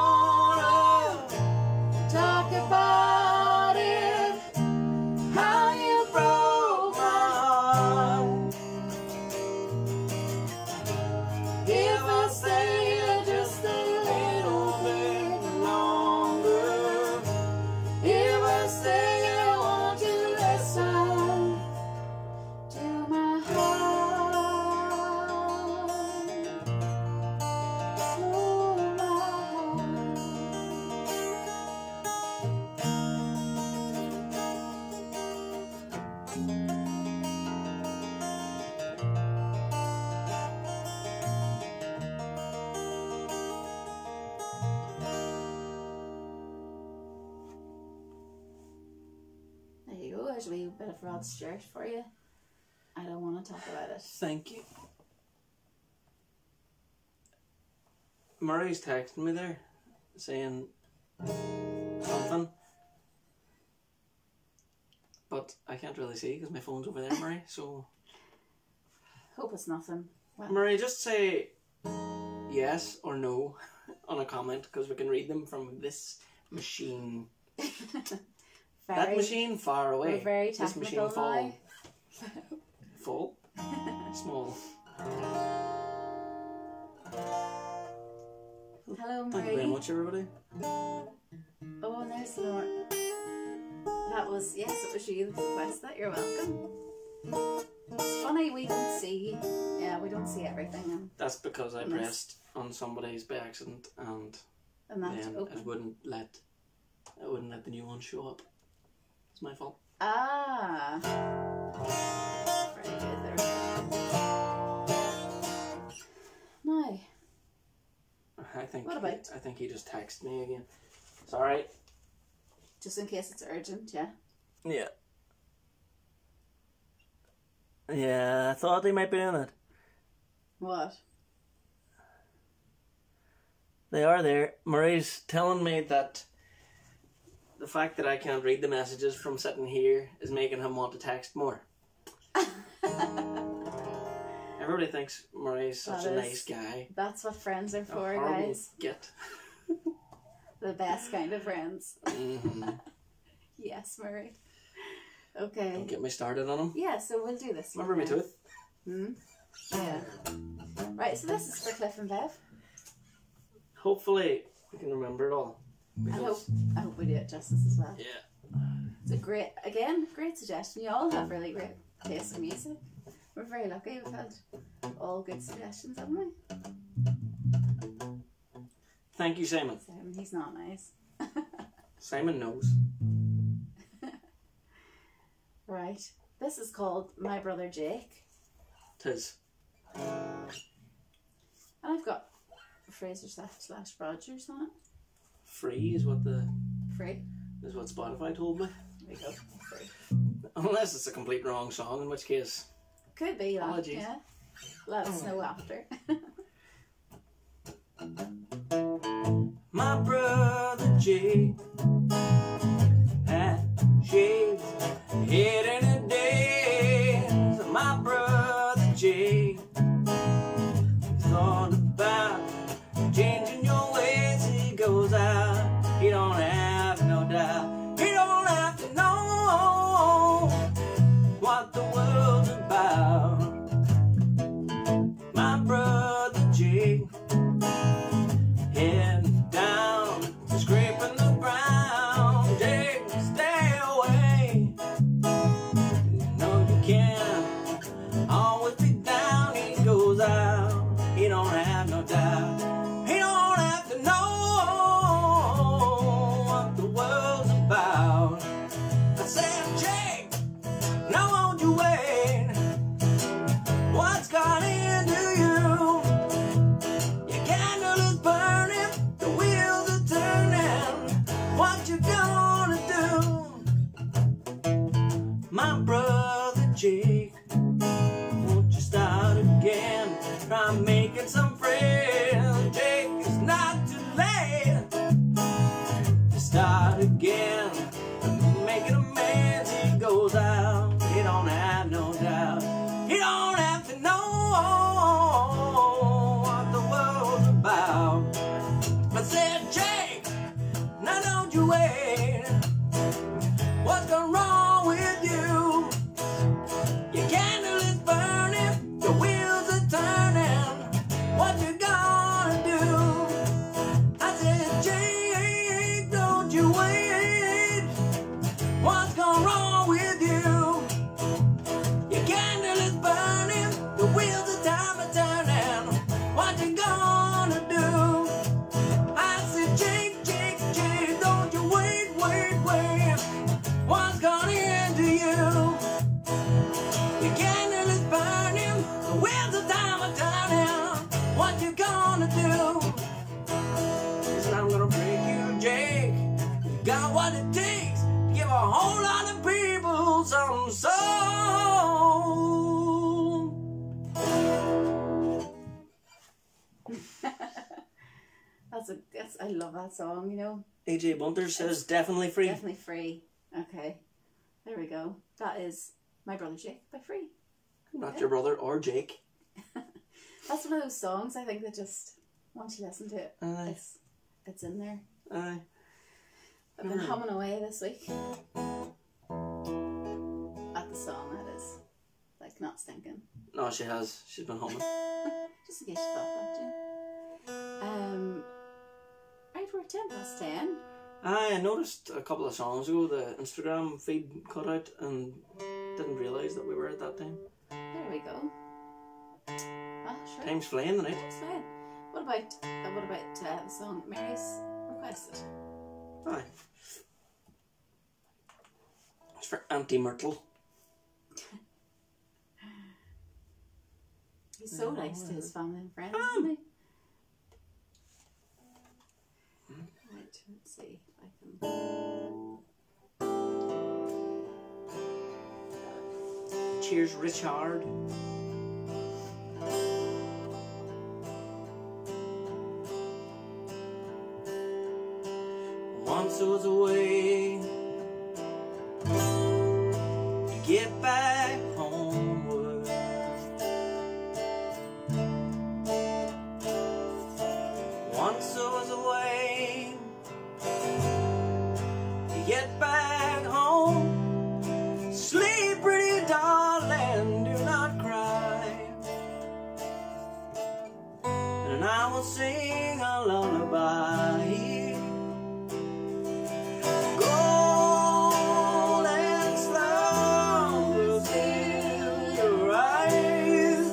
wanna talk about it, how you broke my heart. If I stay just a little bit longer, if I stay, won't you listen to my heart? Oh, my heart. There you go, there's a wee bit of Rod Stewart for you. I don't want to talk about it. Thank you. Murray's texting me there, saying something, but I can't really see because my phone's over there, Murray. So, Hope it's nothing. Well, Murray, just say yes or no on a comment because we can read them from this machine. That machine far away. We're very This machine technical now. Full? Small. Hello, Thank you very Marie. much, everybody. Oh, and there's more. That was, yes, it was you that requested that. You're welcome. It's funny, we don't see, we don't see everything, That's because I Yes. pressed on somebody's by accident and and that's then open. it wouldn't let the new one show up. It's my fault. Ah. Very good there. Now, What about? I think he just texted me again. Sorry. just in case it's urgent, yeah. Yeah. Yeah, I thought they might be in it. What? They are there. Murray's telling me that the fact that I can't read the messages from sitting here is making him want to text more. Everybody thinks Murray's such a nice guy. That's what friends are for, A horrible guys. git. The best kind of friends. Mm-hmm. Yes, Murray. Okay. Don't get me started on him. Yeah, so we'll do this. Remember me tooth? Yeah. Right, so this is for Cliff and Bev. Hopefully we can remember it all. I hope we do it justice as well. Yeah. It's a great suggestion. You all have really great taste in music. We're very lucky. We've had all good suggestions, haven't we? Thank you, Simon. Simon, he's not nice. Simon knows. Right. This is called My Brother Jake. Tis. And I've got Fraser / Rogers on it. Free is what Free. Spotify told me. There we go. Free. Unless it's a complete wrong song, in which case. Could be that. Apologies. Yeah. Let us know after. My brother Jake had shaved his head in a day. So my brother Jake thought about changing your ways. He goes out, he don't have no doubt. He don't have to know what the world's about. My brother Jake, head down, scraping the ground. Jake, stay away. No, you can't always be down. He goes out, he don't have no doubt. He don't have to know what the world's about. I said, Jake, now won't you wait? What's got into you? Your candle is burning, the wheels are turning. What you gonna do? My brother Jake, won't you start again? Try making some friends. Jake, it's not too late to start again. Making amends, he goes out, he don't have no doubt. He don't have to know what the world's about. But said Jake, now don't you wait. What's gone wrong with you? Your candle is burning, the wheels are turning. What you gonna do? I said, Jake, don't you wait. What's gone wrong with you? Your candle is burning, the wheels of time are turning. What you gonna do? I said, Jake, Jake, Jake, don't you wait, wait, wait. What's gone into you? Your candle is burning, the wheels of time are turning. What you gonna do? He said, I'm gonna break you, Jake. You got what it takes to give a whole lot of people some soul. I love that song, you know. AJ Bunter says definitely free. Definitely Free. Okay. There we go. That is My Brother Jake by Free. Not your brother or Jake. That's one of those songs I think that just, once you listen to it, Aye. it's in there. Aye. I've been humming away this week. At the song, that is. Like, not stinking. No, she has. She's been humming. Just in case you thought that, Jim. Right, we're 10:10. I noticed a couple of songs ago the Instagram feed cut out and didn't realise that we were at that time. There we go. Ah, sure. Time's flying tonight. Time's flying. What about the song Mary's requested? Aye. It's for Auntie Myrtle. He's so nice to his family and friends, isn't he? Right, let's see if I can. Cheers, Richard. Once I was away to get back homeward. Once I was away to get back home. Sleep, pretty darling, do not cry. And I will sing a lullaby. Golden slumbers in your eyes,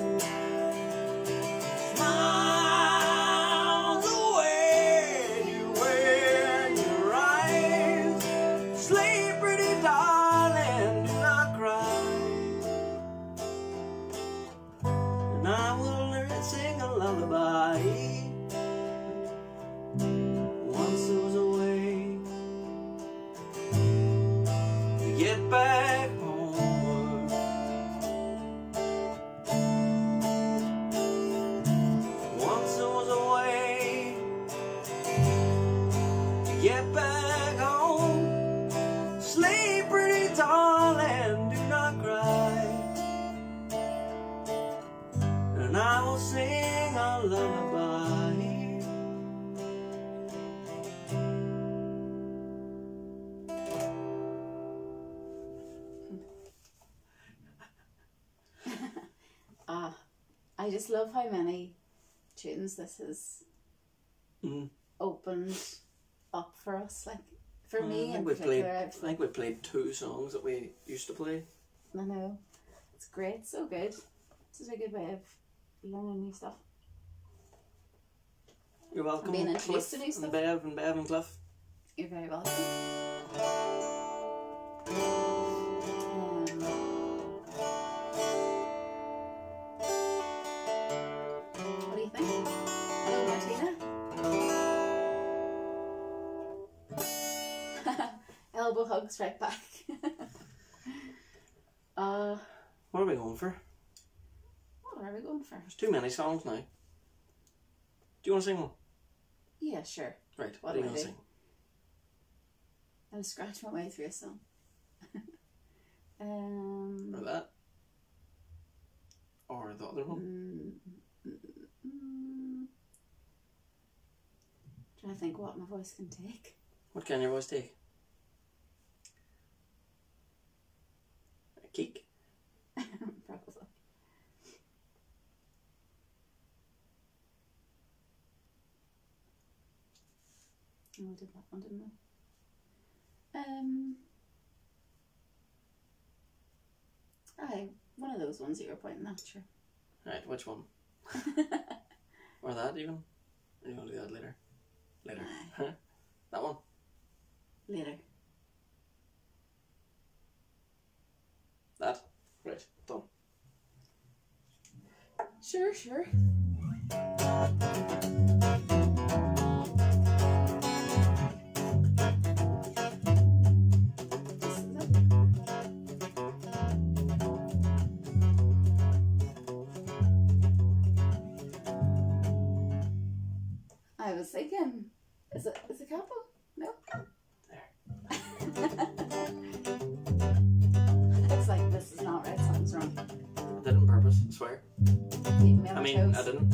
smiles away you wear in your eyes. Sleep, pretty darling, do not cry. And I will learn sing a lullaby. Once I was away to get back homeward. Once I was away to get back home. Sleep, pretty darling, do not cry. And I will sing a lullaby. I just love how many tunes this has opened up for us. Like, for me in particular, I think we played 2 songs that we used to play. I know. It's great, so good. This is a good way of learning new stuff. You're welcome, Being introduced to new Cliff stuff. and Bev and Cliff. You're very welcome. What do you think? Hello, Martina. Elbow hugs right back. What are we going for? What are we going for? There's too many songs now. Do you want to sing one? Yeah, sure. Right, What what are you do I going to do? sing? I'll scratch my way through a song. Or that? Or the other one? Trying to think what my voice can take. What can your voice take? A kick? Probably. Oh, I did that one, didn't I? Aye, one of those ones that you were pointing at, sure. Right, which one? Or that even? Or you want to do that later? Later. Huh? That one? Later. That? Right, done. Sure, sure. I was thinking, is it capo? No? There. It's like, this is not right, something's wrong. I did it on purpose, I swear. Keep me on I my mean, toes. I didn't.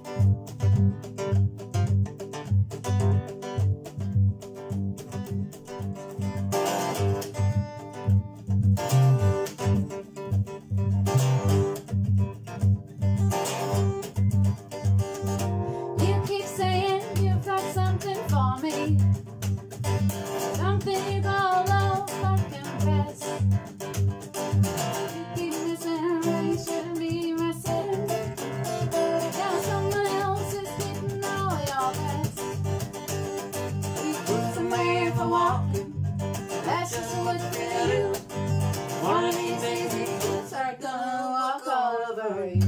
You keep saying you've got something for me, something you call love, I confess. You keep missing when you shouldn't be missing. Now someone else is getting all your best. You put some way for walking, that's just what you do. One of these days these foots are gonna walk all over you.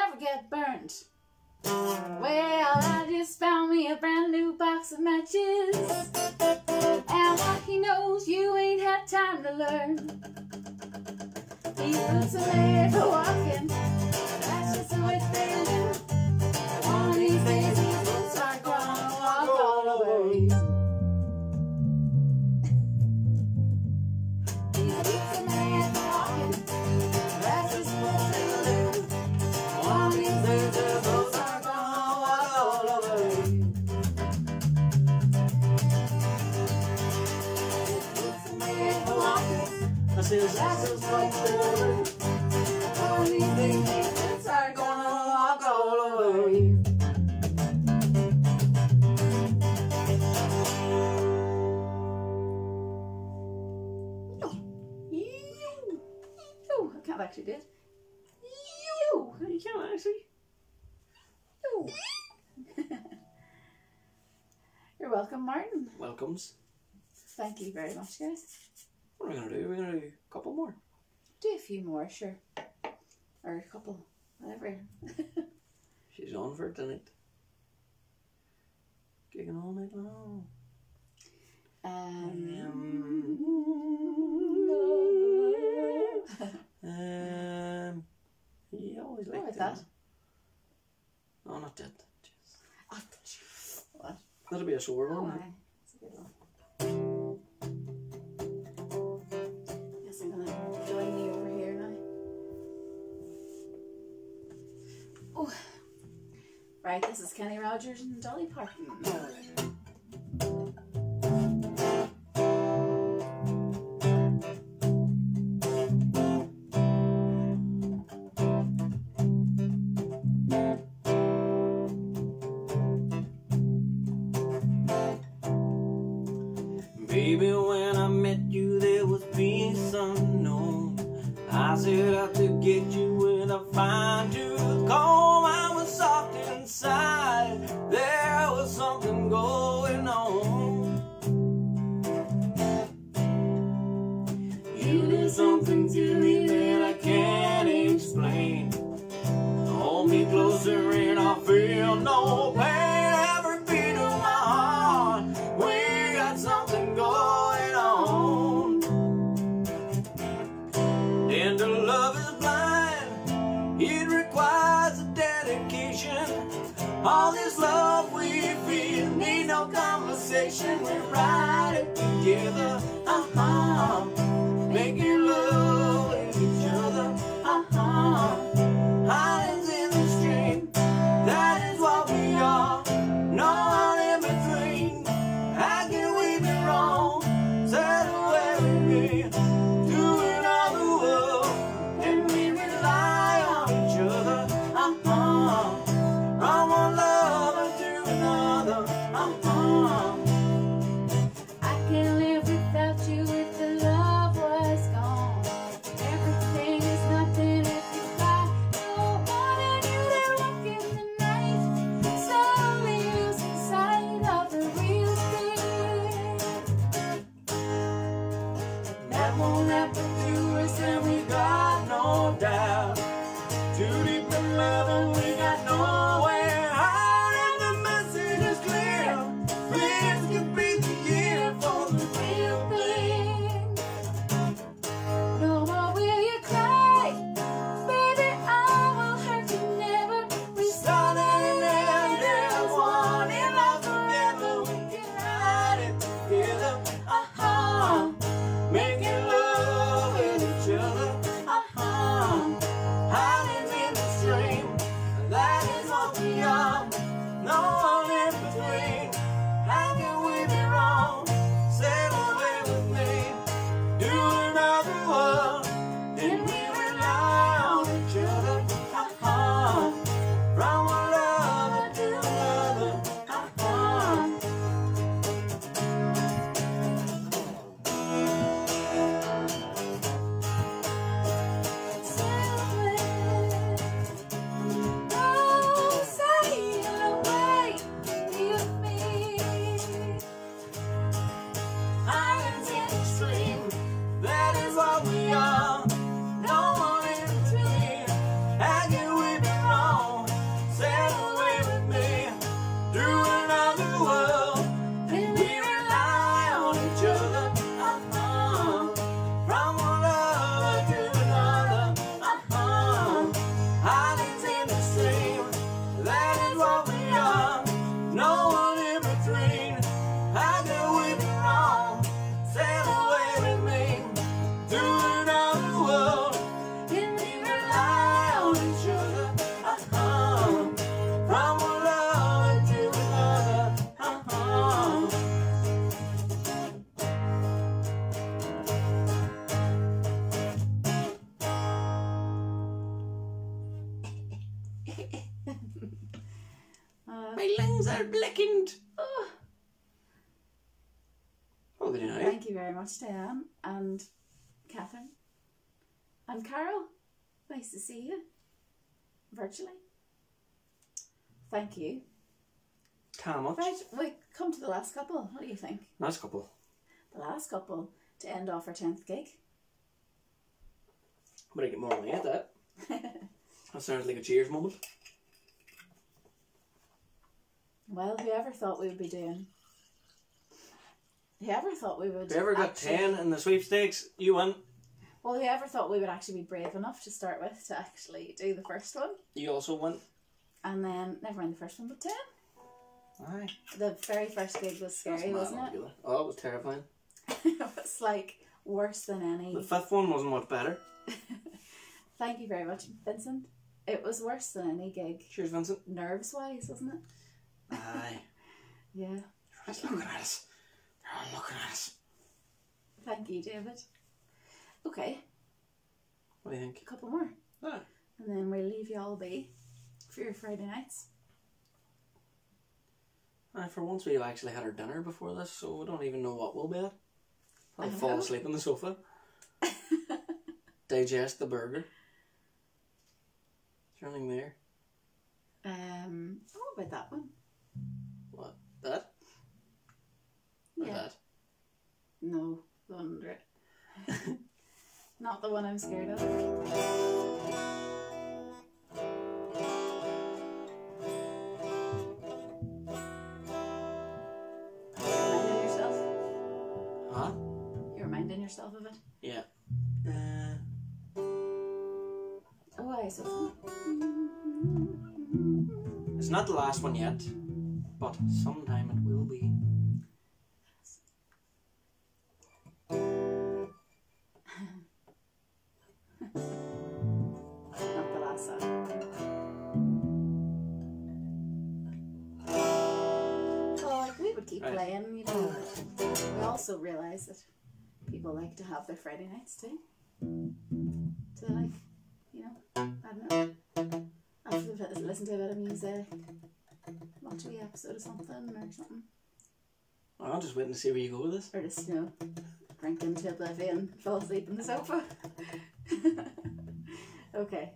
never get burned. Well, I just found me a brand new box of matches, and what he knows you ain't had time to learn. He puts a man for walking, that's just the way they do. One of these days he will start gonna walk all over you. He puts a man for walking, that's just what they do. One of these days he will start gonna walk all over you. He puts a man for walking, I says, that's just what they do. One of these days he will start gonna walk all over you. I can't actually do it. you can't actually. You're welcome, Martin. Welcomes. Thank you very much, guys. What are we gonna do? We're gonna do a couple more. Do a few more, sure. Or a couple, whatever. She's on for it tonight. Gigging all night long. You always like What was that? Oh, not that. Jeez. Oh, what? That'll be a sore Oh, one. aye. That's a good one. Guess I'm gonna join you over here now. Oh, right. This is Kenny Rogers and Dolly Parton. Baby, when I met you, there was peace unknown. I set out to get you with a fine tooth comb. I was soft inside. There was something going on. You do something to me that I can't explain. Hold me closer and I feel no pain. Every beat of my heart, we got something going on. Tender love is blind, it requires a dedication. All this love we feel need no conversation. We ride it together, making love with each other, Islands in the stream, that is what we are. No one in between. How can we be wrong? Settle where we be to another world, and we rely on each other. From one lover to another. I can't live without My lungs are blackened. Oh. What will we do now? Thank you very much, Diane and Catherine and Carol. Nice to see you virtually. Thank you. How much? Right, we come to the last couple. What do you think? Last couple. The last couple to end off our 10th gig. I'm gonna get more money at that. That sounds like a cheers moment. Well, whoever thought we would be doing. Whoever thought we would. Whoever got 10 in the sweepstakes, you win. Well, whoever thought we would actually be brave enough to start with to actually do the first one. You also win. And then, never mind the first one, but 10. Aye. The very first gig was scary, wasn't it? Oh, it was terrifying. It was like worse than any. The fifth one wasn't much better. Thank you very much, Vincent. It was worse than any gig. Cheers, Vincent. Nerves wise, wasn't it? Aye. Yeah. Everyone's looking at us. They're all looking at us. Thank you, David. Okay. What do you think? A couple more. Ah. And then we'll leave you all be for your Friday nights. Aye, for once we've actually had our dinner before this, so we don't even know what we'll be at. I'll I fall know. asleep on the sofa. Digest the burger. Is there anything there? What about that one? What? That? Or Yeah. that? No, the one under it. Not the one I'm scared of. Reminding yourself? Huh? You're reminding yourself of it? Yeah. Oh, I saw. It's not the last one yet, but sometime it will be. Not the last song. Well, like we would keep Right. playing, you know. But we also realise that people like to have their Friday nights too. To like, you know, I don't know. After they've listened to a bit of music, watch a wee episode of something or something. I'm just waiting to see where you go with this. Or just, you know, drink into oblivion, fall asleep on the sofa. Okay.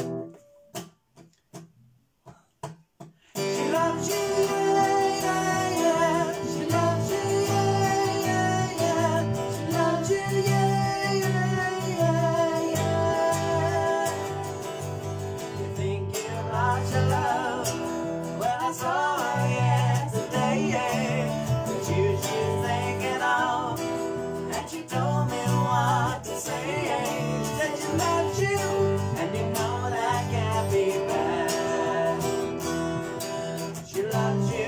She loves you, yeah, yeah, yeah. She loves you, yeah, yeah, yeah. She loves you, yeah, yeah, yeah, yeah. You think you lost your love when I saw her yesterday, yeah. But you she's thinking of, and she told me what to say. She said she loves you, and you know that can't be bad. She loves you.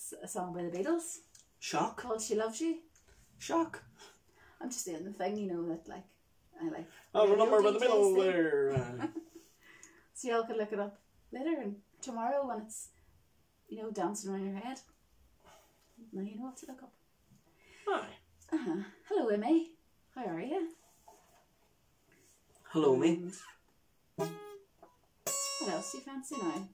a song by the Beatles Shock. called "She Loves You." Shock. I'm just doing the thing, you know, that like I like. I remember radio by the middle DJs do. there. So y'all can look it up later and tomorrow when it's, you know, dancing around your head. Now you know what to look up. Hi. Hello, Emmy. How are you? Hello, me. What else do you fancy now?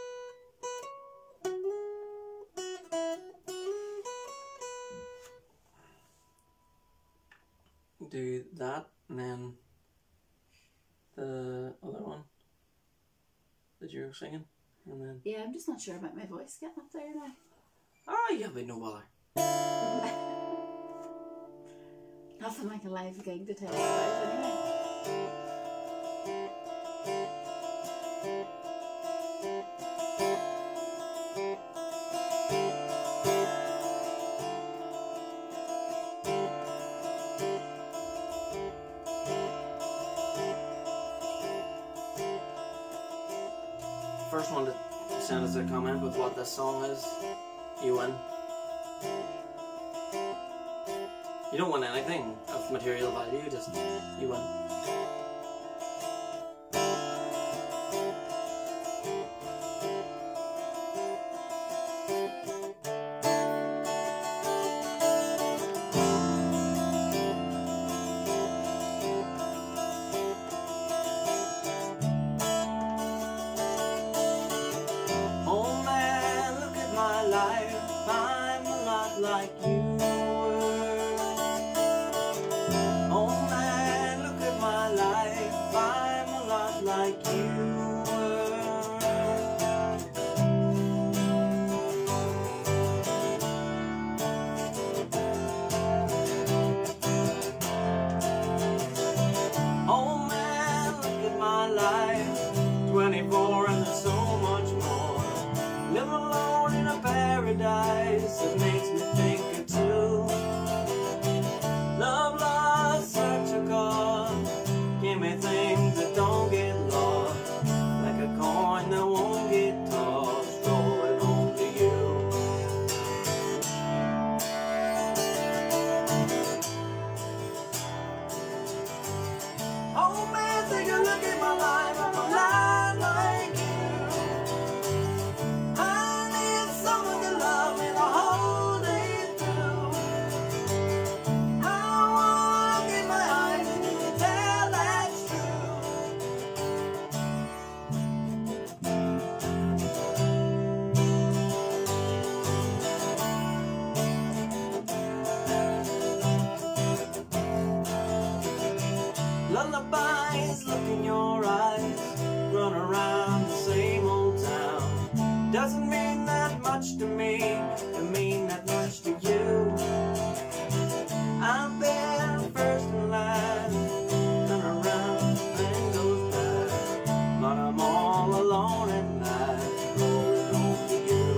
Do that and then the other one that you were singing, and then Yeah, I'm just not sure about my voice getting up there now. you'll be no bother. Nothing like a live gig to tell you about anyway. First one to send us a comment with what this song is, you win. You don't win anything of material value, just you win. Oh man, look at my life, I'm a lot like you were. Oh man, look at my life, I'm a lot like you were. Oh man, look at my life, 24 and there's so much more. Live alone in a paradise that makes me think of two. Love, love, such a God. Give me things that don't get lost, like a coin that won't get tossed, rolling home to you. Oh man, take a look at my life, I'm a lot like you. I need someone to love me the whole day through. I wanna look in my eyes and you can tell that's true. Lullabies, look in your eyes, run around the same old town. Doesn't mean that much to me, it mean that much to you. I've been first and last, turn around and goes past, but I'm all alone at night, rolling home to you.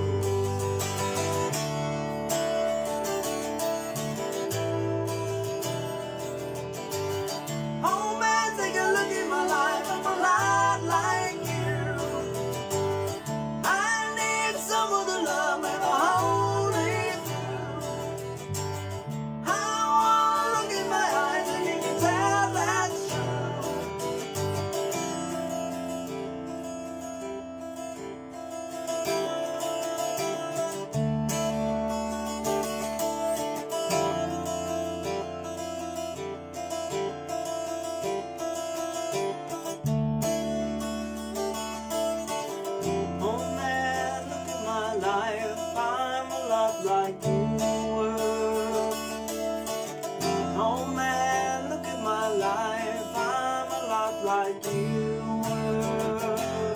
Oh man, take a look at my life, I'm a lot like you. I need someone to love me the whole day through. I wanna look in my eyes and you can tell that's Oh man, look at my life, I'm a lot like you were. Oh man, look at my life, I'm a lot like you were.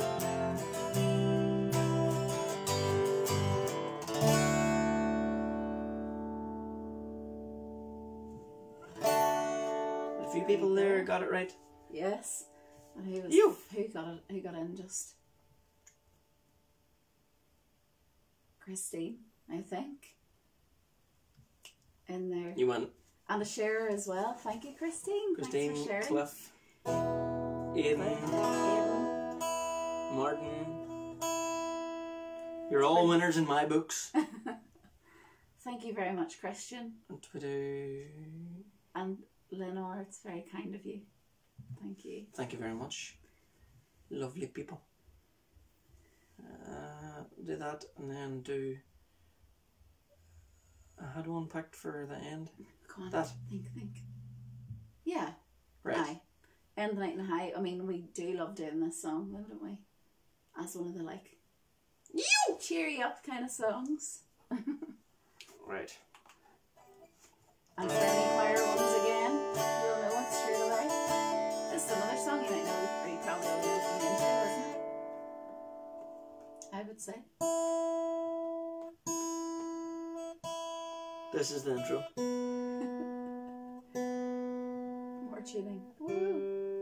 A few people there got it right. Yes. And who was You. who got it? Who got in just? Christine, I think. In there. You went And a sharer as well. Thank you, Christine. Christine, Thanks for sharing. Cliff, Aidan, Aidan. Martin, You're all winners in my books. Thank you very much, Christian. And Lenore, it's very kind of you. Thank you. Thank you very much. Lovely people. Do that and then do... I had one picked for the end. Come on, that. think. Yeah. Right. Aye. End the Night in the High. I mean, we do love doing this song, though, don't we? As one of the, like, cheery up kind of songs. Right. And for any choir ones again, we'll know it straight away. This is another song you might know, or you probably already know from the intro, isn't it? I would say. This is the intro. More tuning. Woo.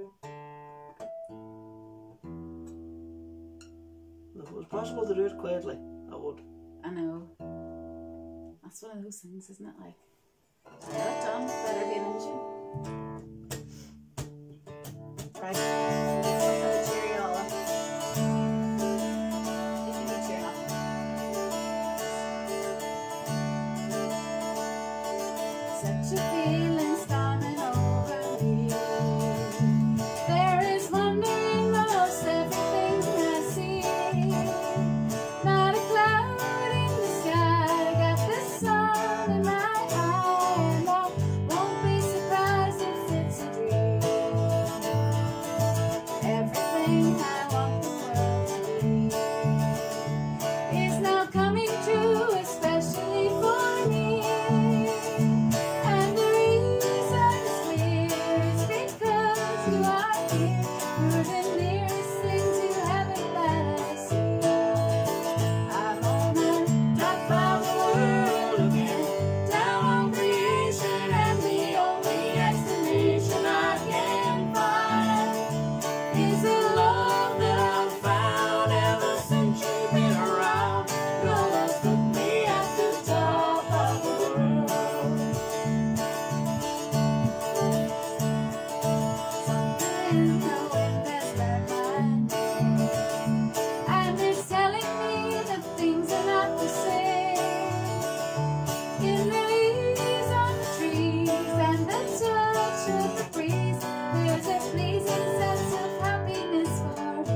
If it was possible to do it quietly, I would. I know. That's one of those things, isn't it? Like, get it done, better be an engine. Right. Let's go for the cheery all up. If you need cheering up. Such a feeling's coming over me. There is wonder in most everything I see. Not a cloud in the sky, got the sun in my eye, and I won't be surprised if it's a dream. Everything I want the world to be is now coming true, especially for me. And the reason is clear, it's because you are here. You're the nearest thing to heaven that I see. I'm on the top of the world again, down on creation, and the only explanation I can find is the love that I've found ever since you've been around. Your love put me at the top of the world. Something in the wind has learned my name, and it's telling me that things are not the same. In the leaves on the trees and the touch of the breeze, there's a pleasing sense of happiness for me.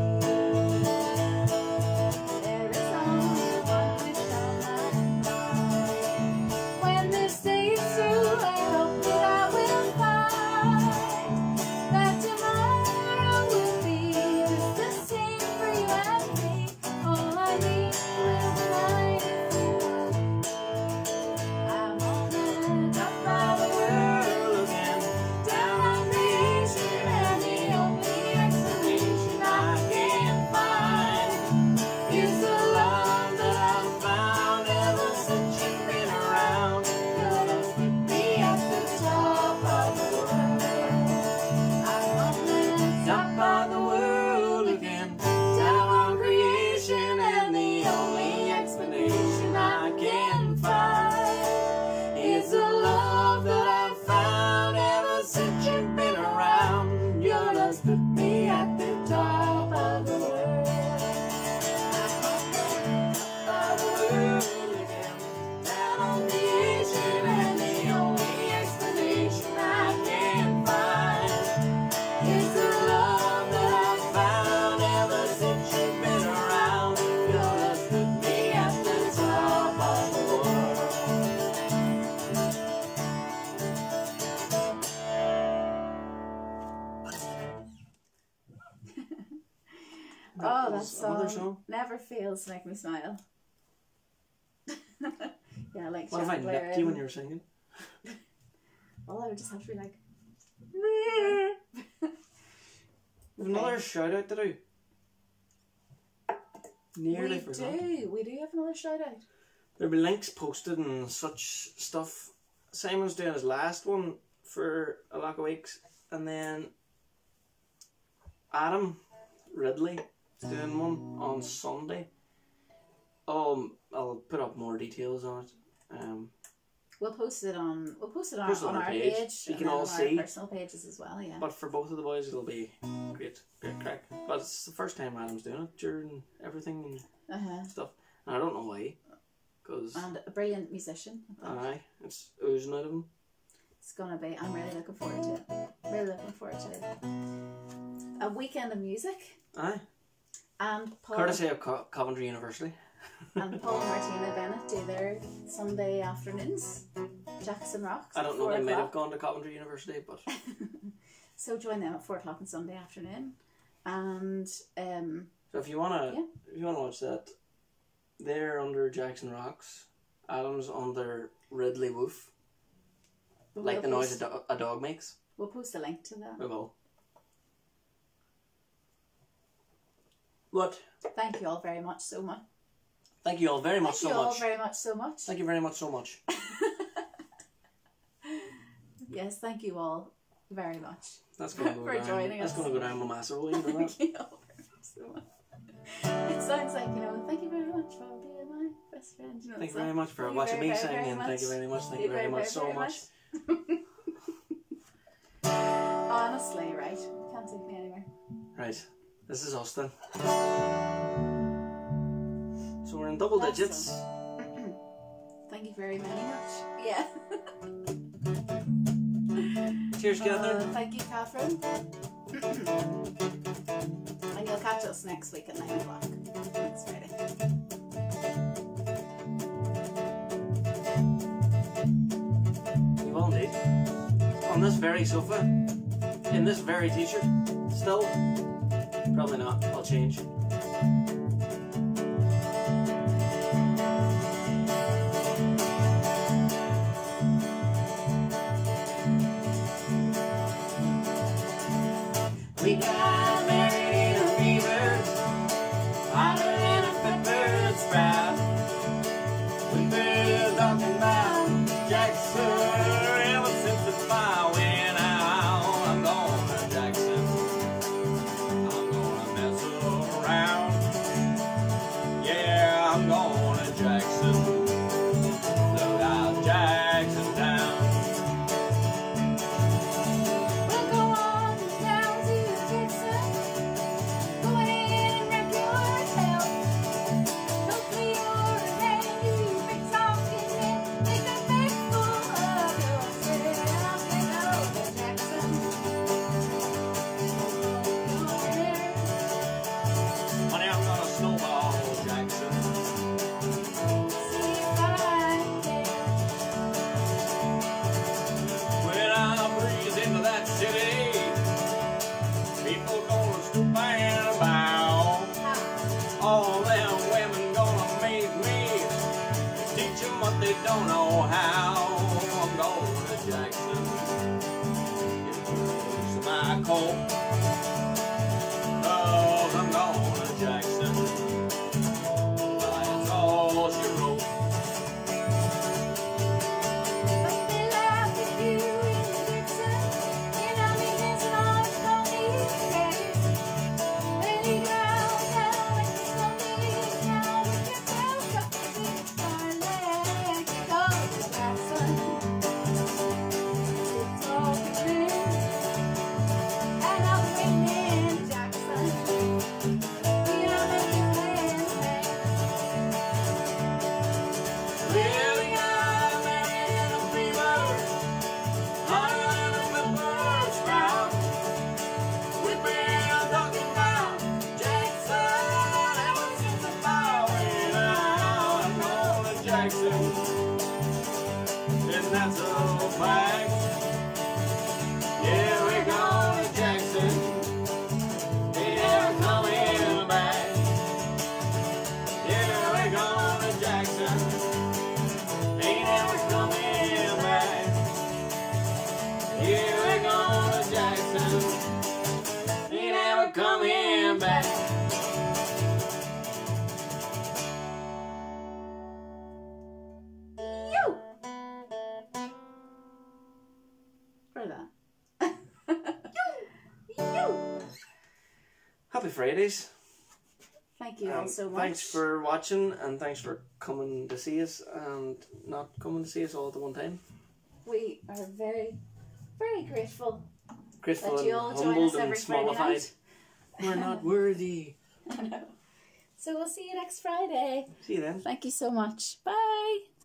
There is only one wish on my mind. When this day is through, I hope that I will find that tomorrow will be just the same for you and me. All I need will find if you want me. I'm on the top of the world again, down on creation, and the only explanation I can find is the love that I've found ever since you've been around. Your love put me at the top of the world. I'm on the top of the world again, down on creation, and the only explanation I can find is the love that I've found ever since you've been around. Your love's put me at the top of the world. I'm on the top of the world again, down on creation, and the only explanation I can find is the love that I've found ever since you've been around. Your love's put me at the top of the world. Oh, that was another song song. never fails to make me smile. Yeah, like What if I Chandler nipped you when and- you were singing? Well, I would just have to be like, We've another shout out to do. Nearly we forgot. do have another shout out. There'll be links posted and such stuff. Simon's doing his last one for a lot of weeks, and then Adam Ridley is doing one on Sunday. I'll put up more details on it. We'll post it on Post it our on our page. page. You and can then all on see. our personal pages as well. Yeah. But for both of the boys, it'll be great crack. But it's the first time Adam's doing it during everything and stuff. And I don't know why. Cause And a brilliant musician. aye, it's oozing out of him. It's gonna be. I'm really looking forward to it. Really looking forward to it. A weekend of music. Aye. And Paul. Courtesy of Coventry University. And Paul and Martina Bennett do their Sunday afternoons. Jackson Rocks. I don't know. They 4 might have o'clock. gone to Coventry University, but So join them at 4 o'clock on Sunday afternoon. And so if you wanna watch that, they're under Jackson Rocks. Adam's under Ridley Woof. Like the noise a dog makes. We'll post a link to that. We will. What? Thank you all very much so much. Thank you all very much Thank you all very much so much. Thank you very much so much. Yes, thank you all very much. That's gonna go For down. joining That's us. gonna go down my massive way. You know that? Thank you all very much so much. It sounds like, thank you very much for being my best friend. You know, Thank you so very much for thank you watching very, me very, sing, very and thank you very much. Thank you very much so much. Honestly, right? Can't take me anywhere. Right, this is us then. So we're in double That's digits. Thank you very, very much. Yeah. Cheers, Catherine. Thank you, Catherine. And you'll catch us next week at 9 o'clock. Next Friday. You will indeed. On this very sofa, in this very t-shirt, still. Probably not. I'll change. We got married in a fever, hotter than a pepper sprout. We've been talking about Jackson ever since the fire went out. I'm going to Jackson. I'm gonna mess around. Yeah, I'm going to Jackson. Look out, Jackson Town. We'll go on down to Jackson. Go ahead and wreck your hotel. Hopefully you're a man you big talking and make a big fool of yourself. Take over Jackson. Honey, I'm gonna snowball Jackson. See if I can. When I breeze into that city, people gonna stoop and bow. All them women gonna make me teach them what they don't know how. I'm going to Jackson. Get close to my coat. Oh, I'm going to Jackson. That's all she wrote. But they laugh at you in Jackson. And I'll be dancing on a pony cage. Lady girl, down like a Sunday town. With your tail tucked between my legs. Go to Jackson. It's all the dreams. And I'll be waiting in Jackson. We don't make your plans, man. Well, we got married in a fever, hotter than a pepper sprout. We've been talking about Jackson ever since the fire went out. I'm going to Jackson, and that's a fact. Yeah, we're going to Jackson, ain't never coming back. Yeah, we're going to Jackson. Ain't never coming back. Yeah, we're going to Jackson. Ain't never coming back. You! For that. You! Happy Fridays. Thank you all so much. Thanks for watching, and thanks for coming to see us and not coming to see us all at the one time. We are very, very grateful Grateful that and you all join humbled us and every Friday smallified. night. We're not worthy. I know. So we'll see you next Friday. See you then. Thank you so much. Bye.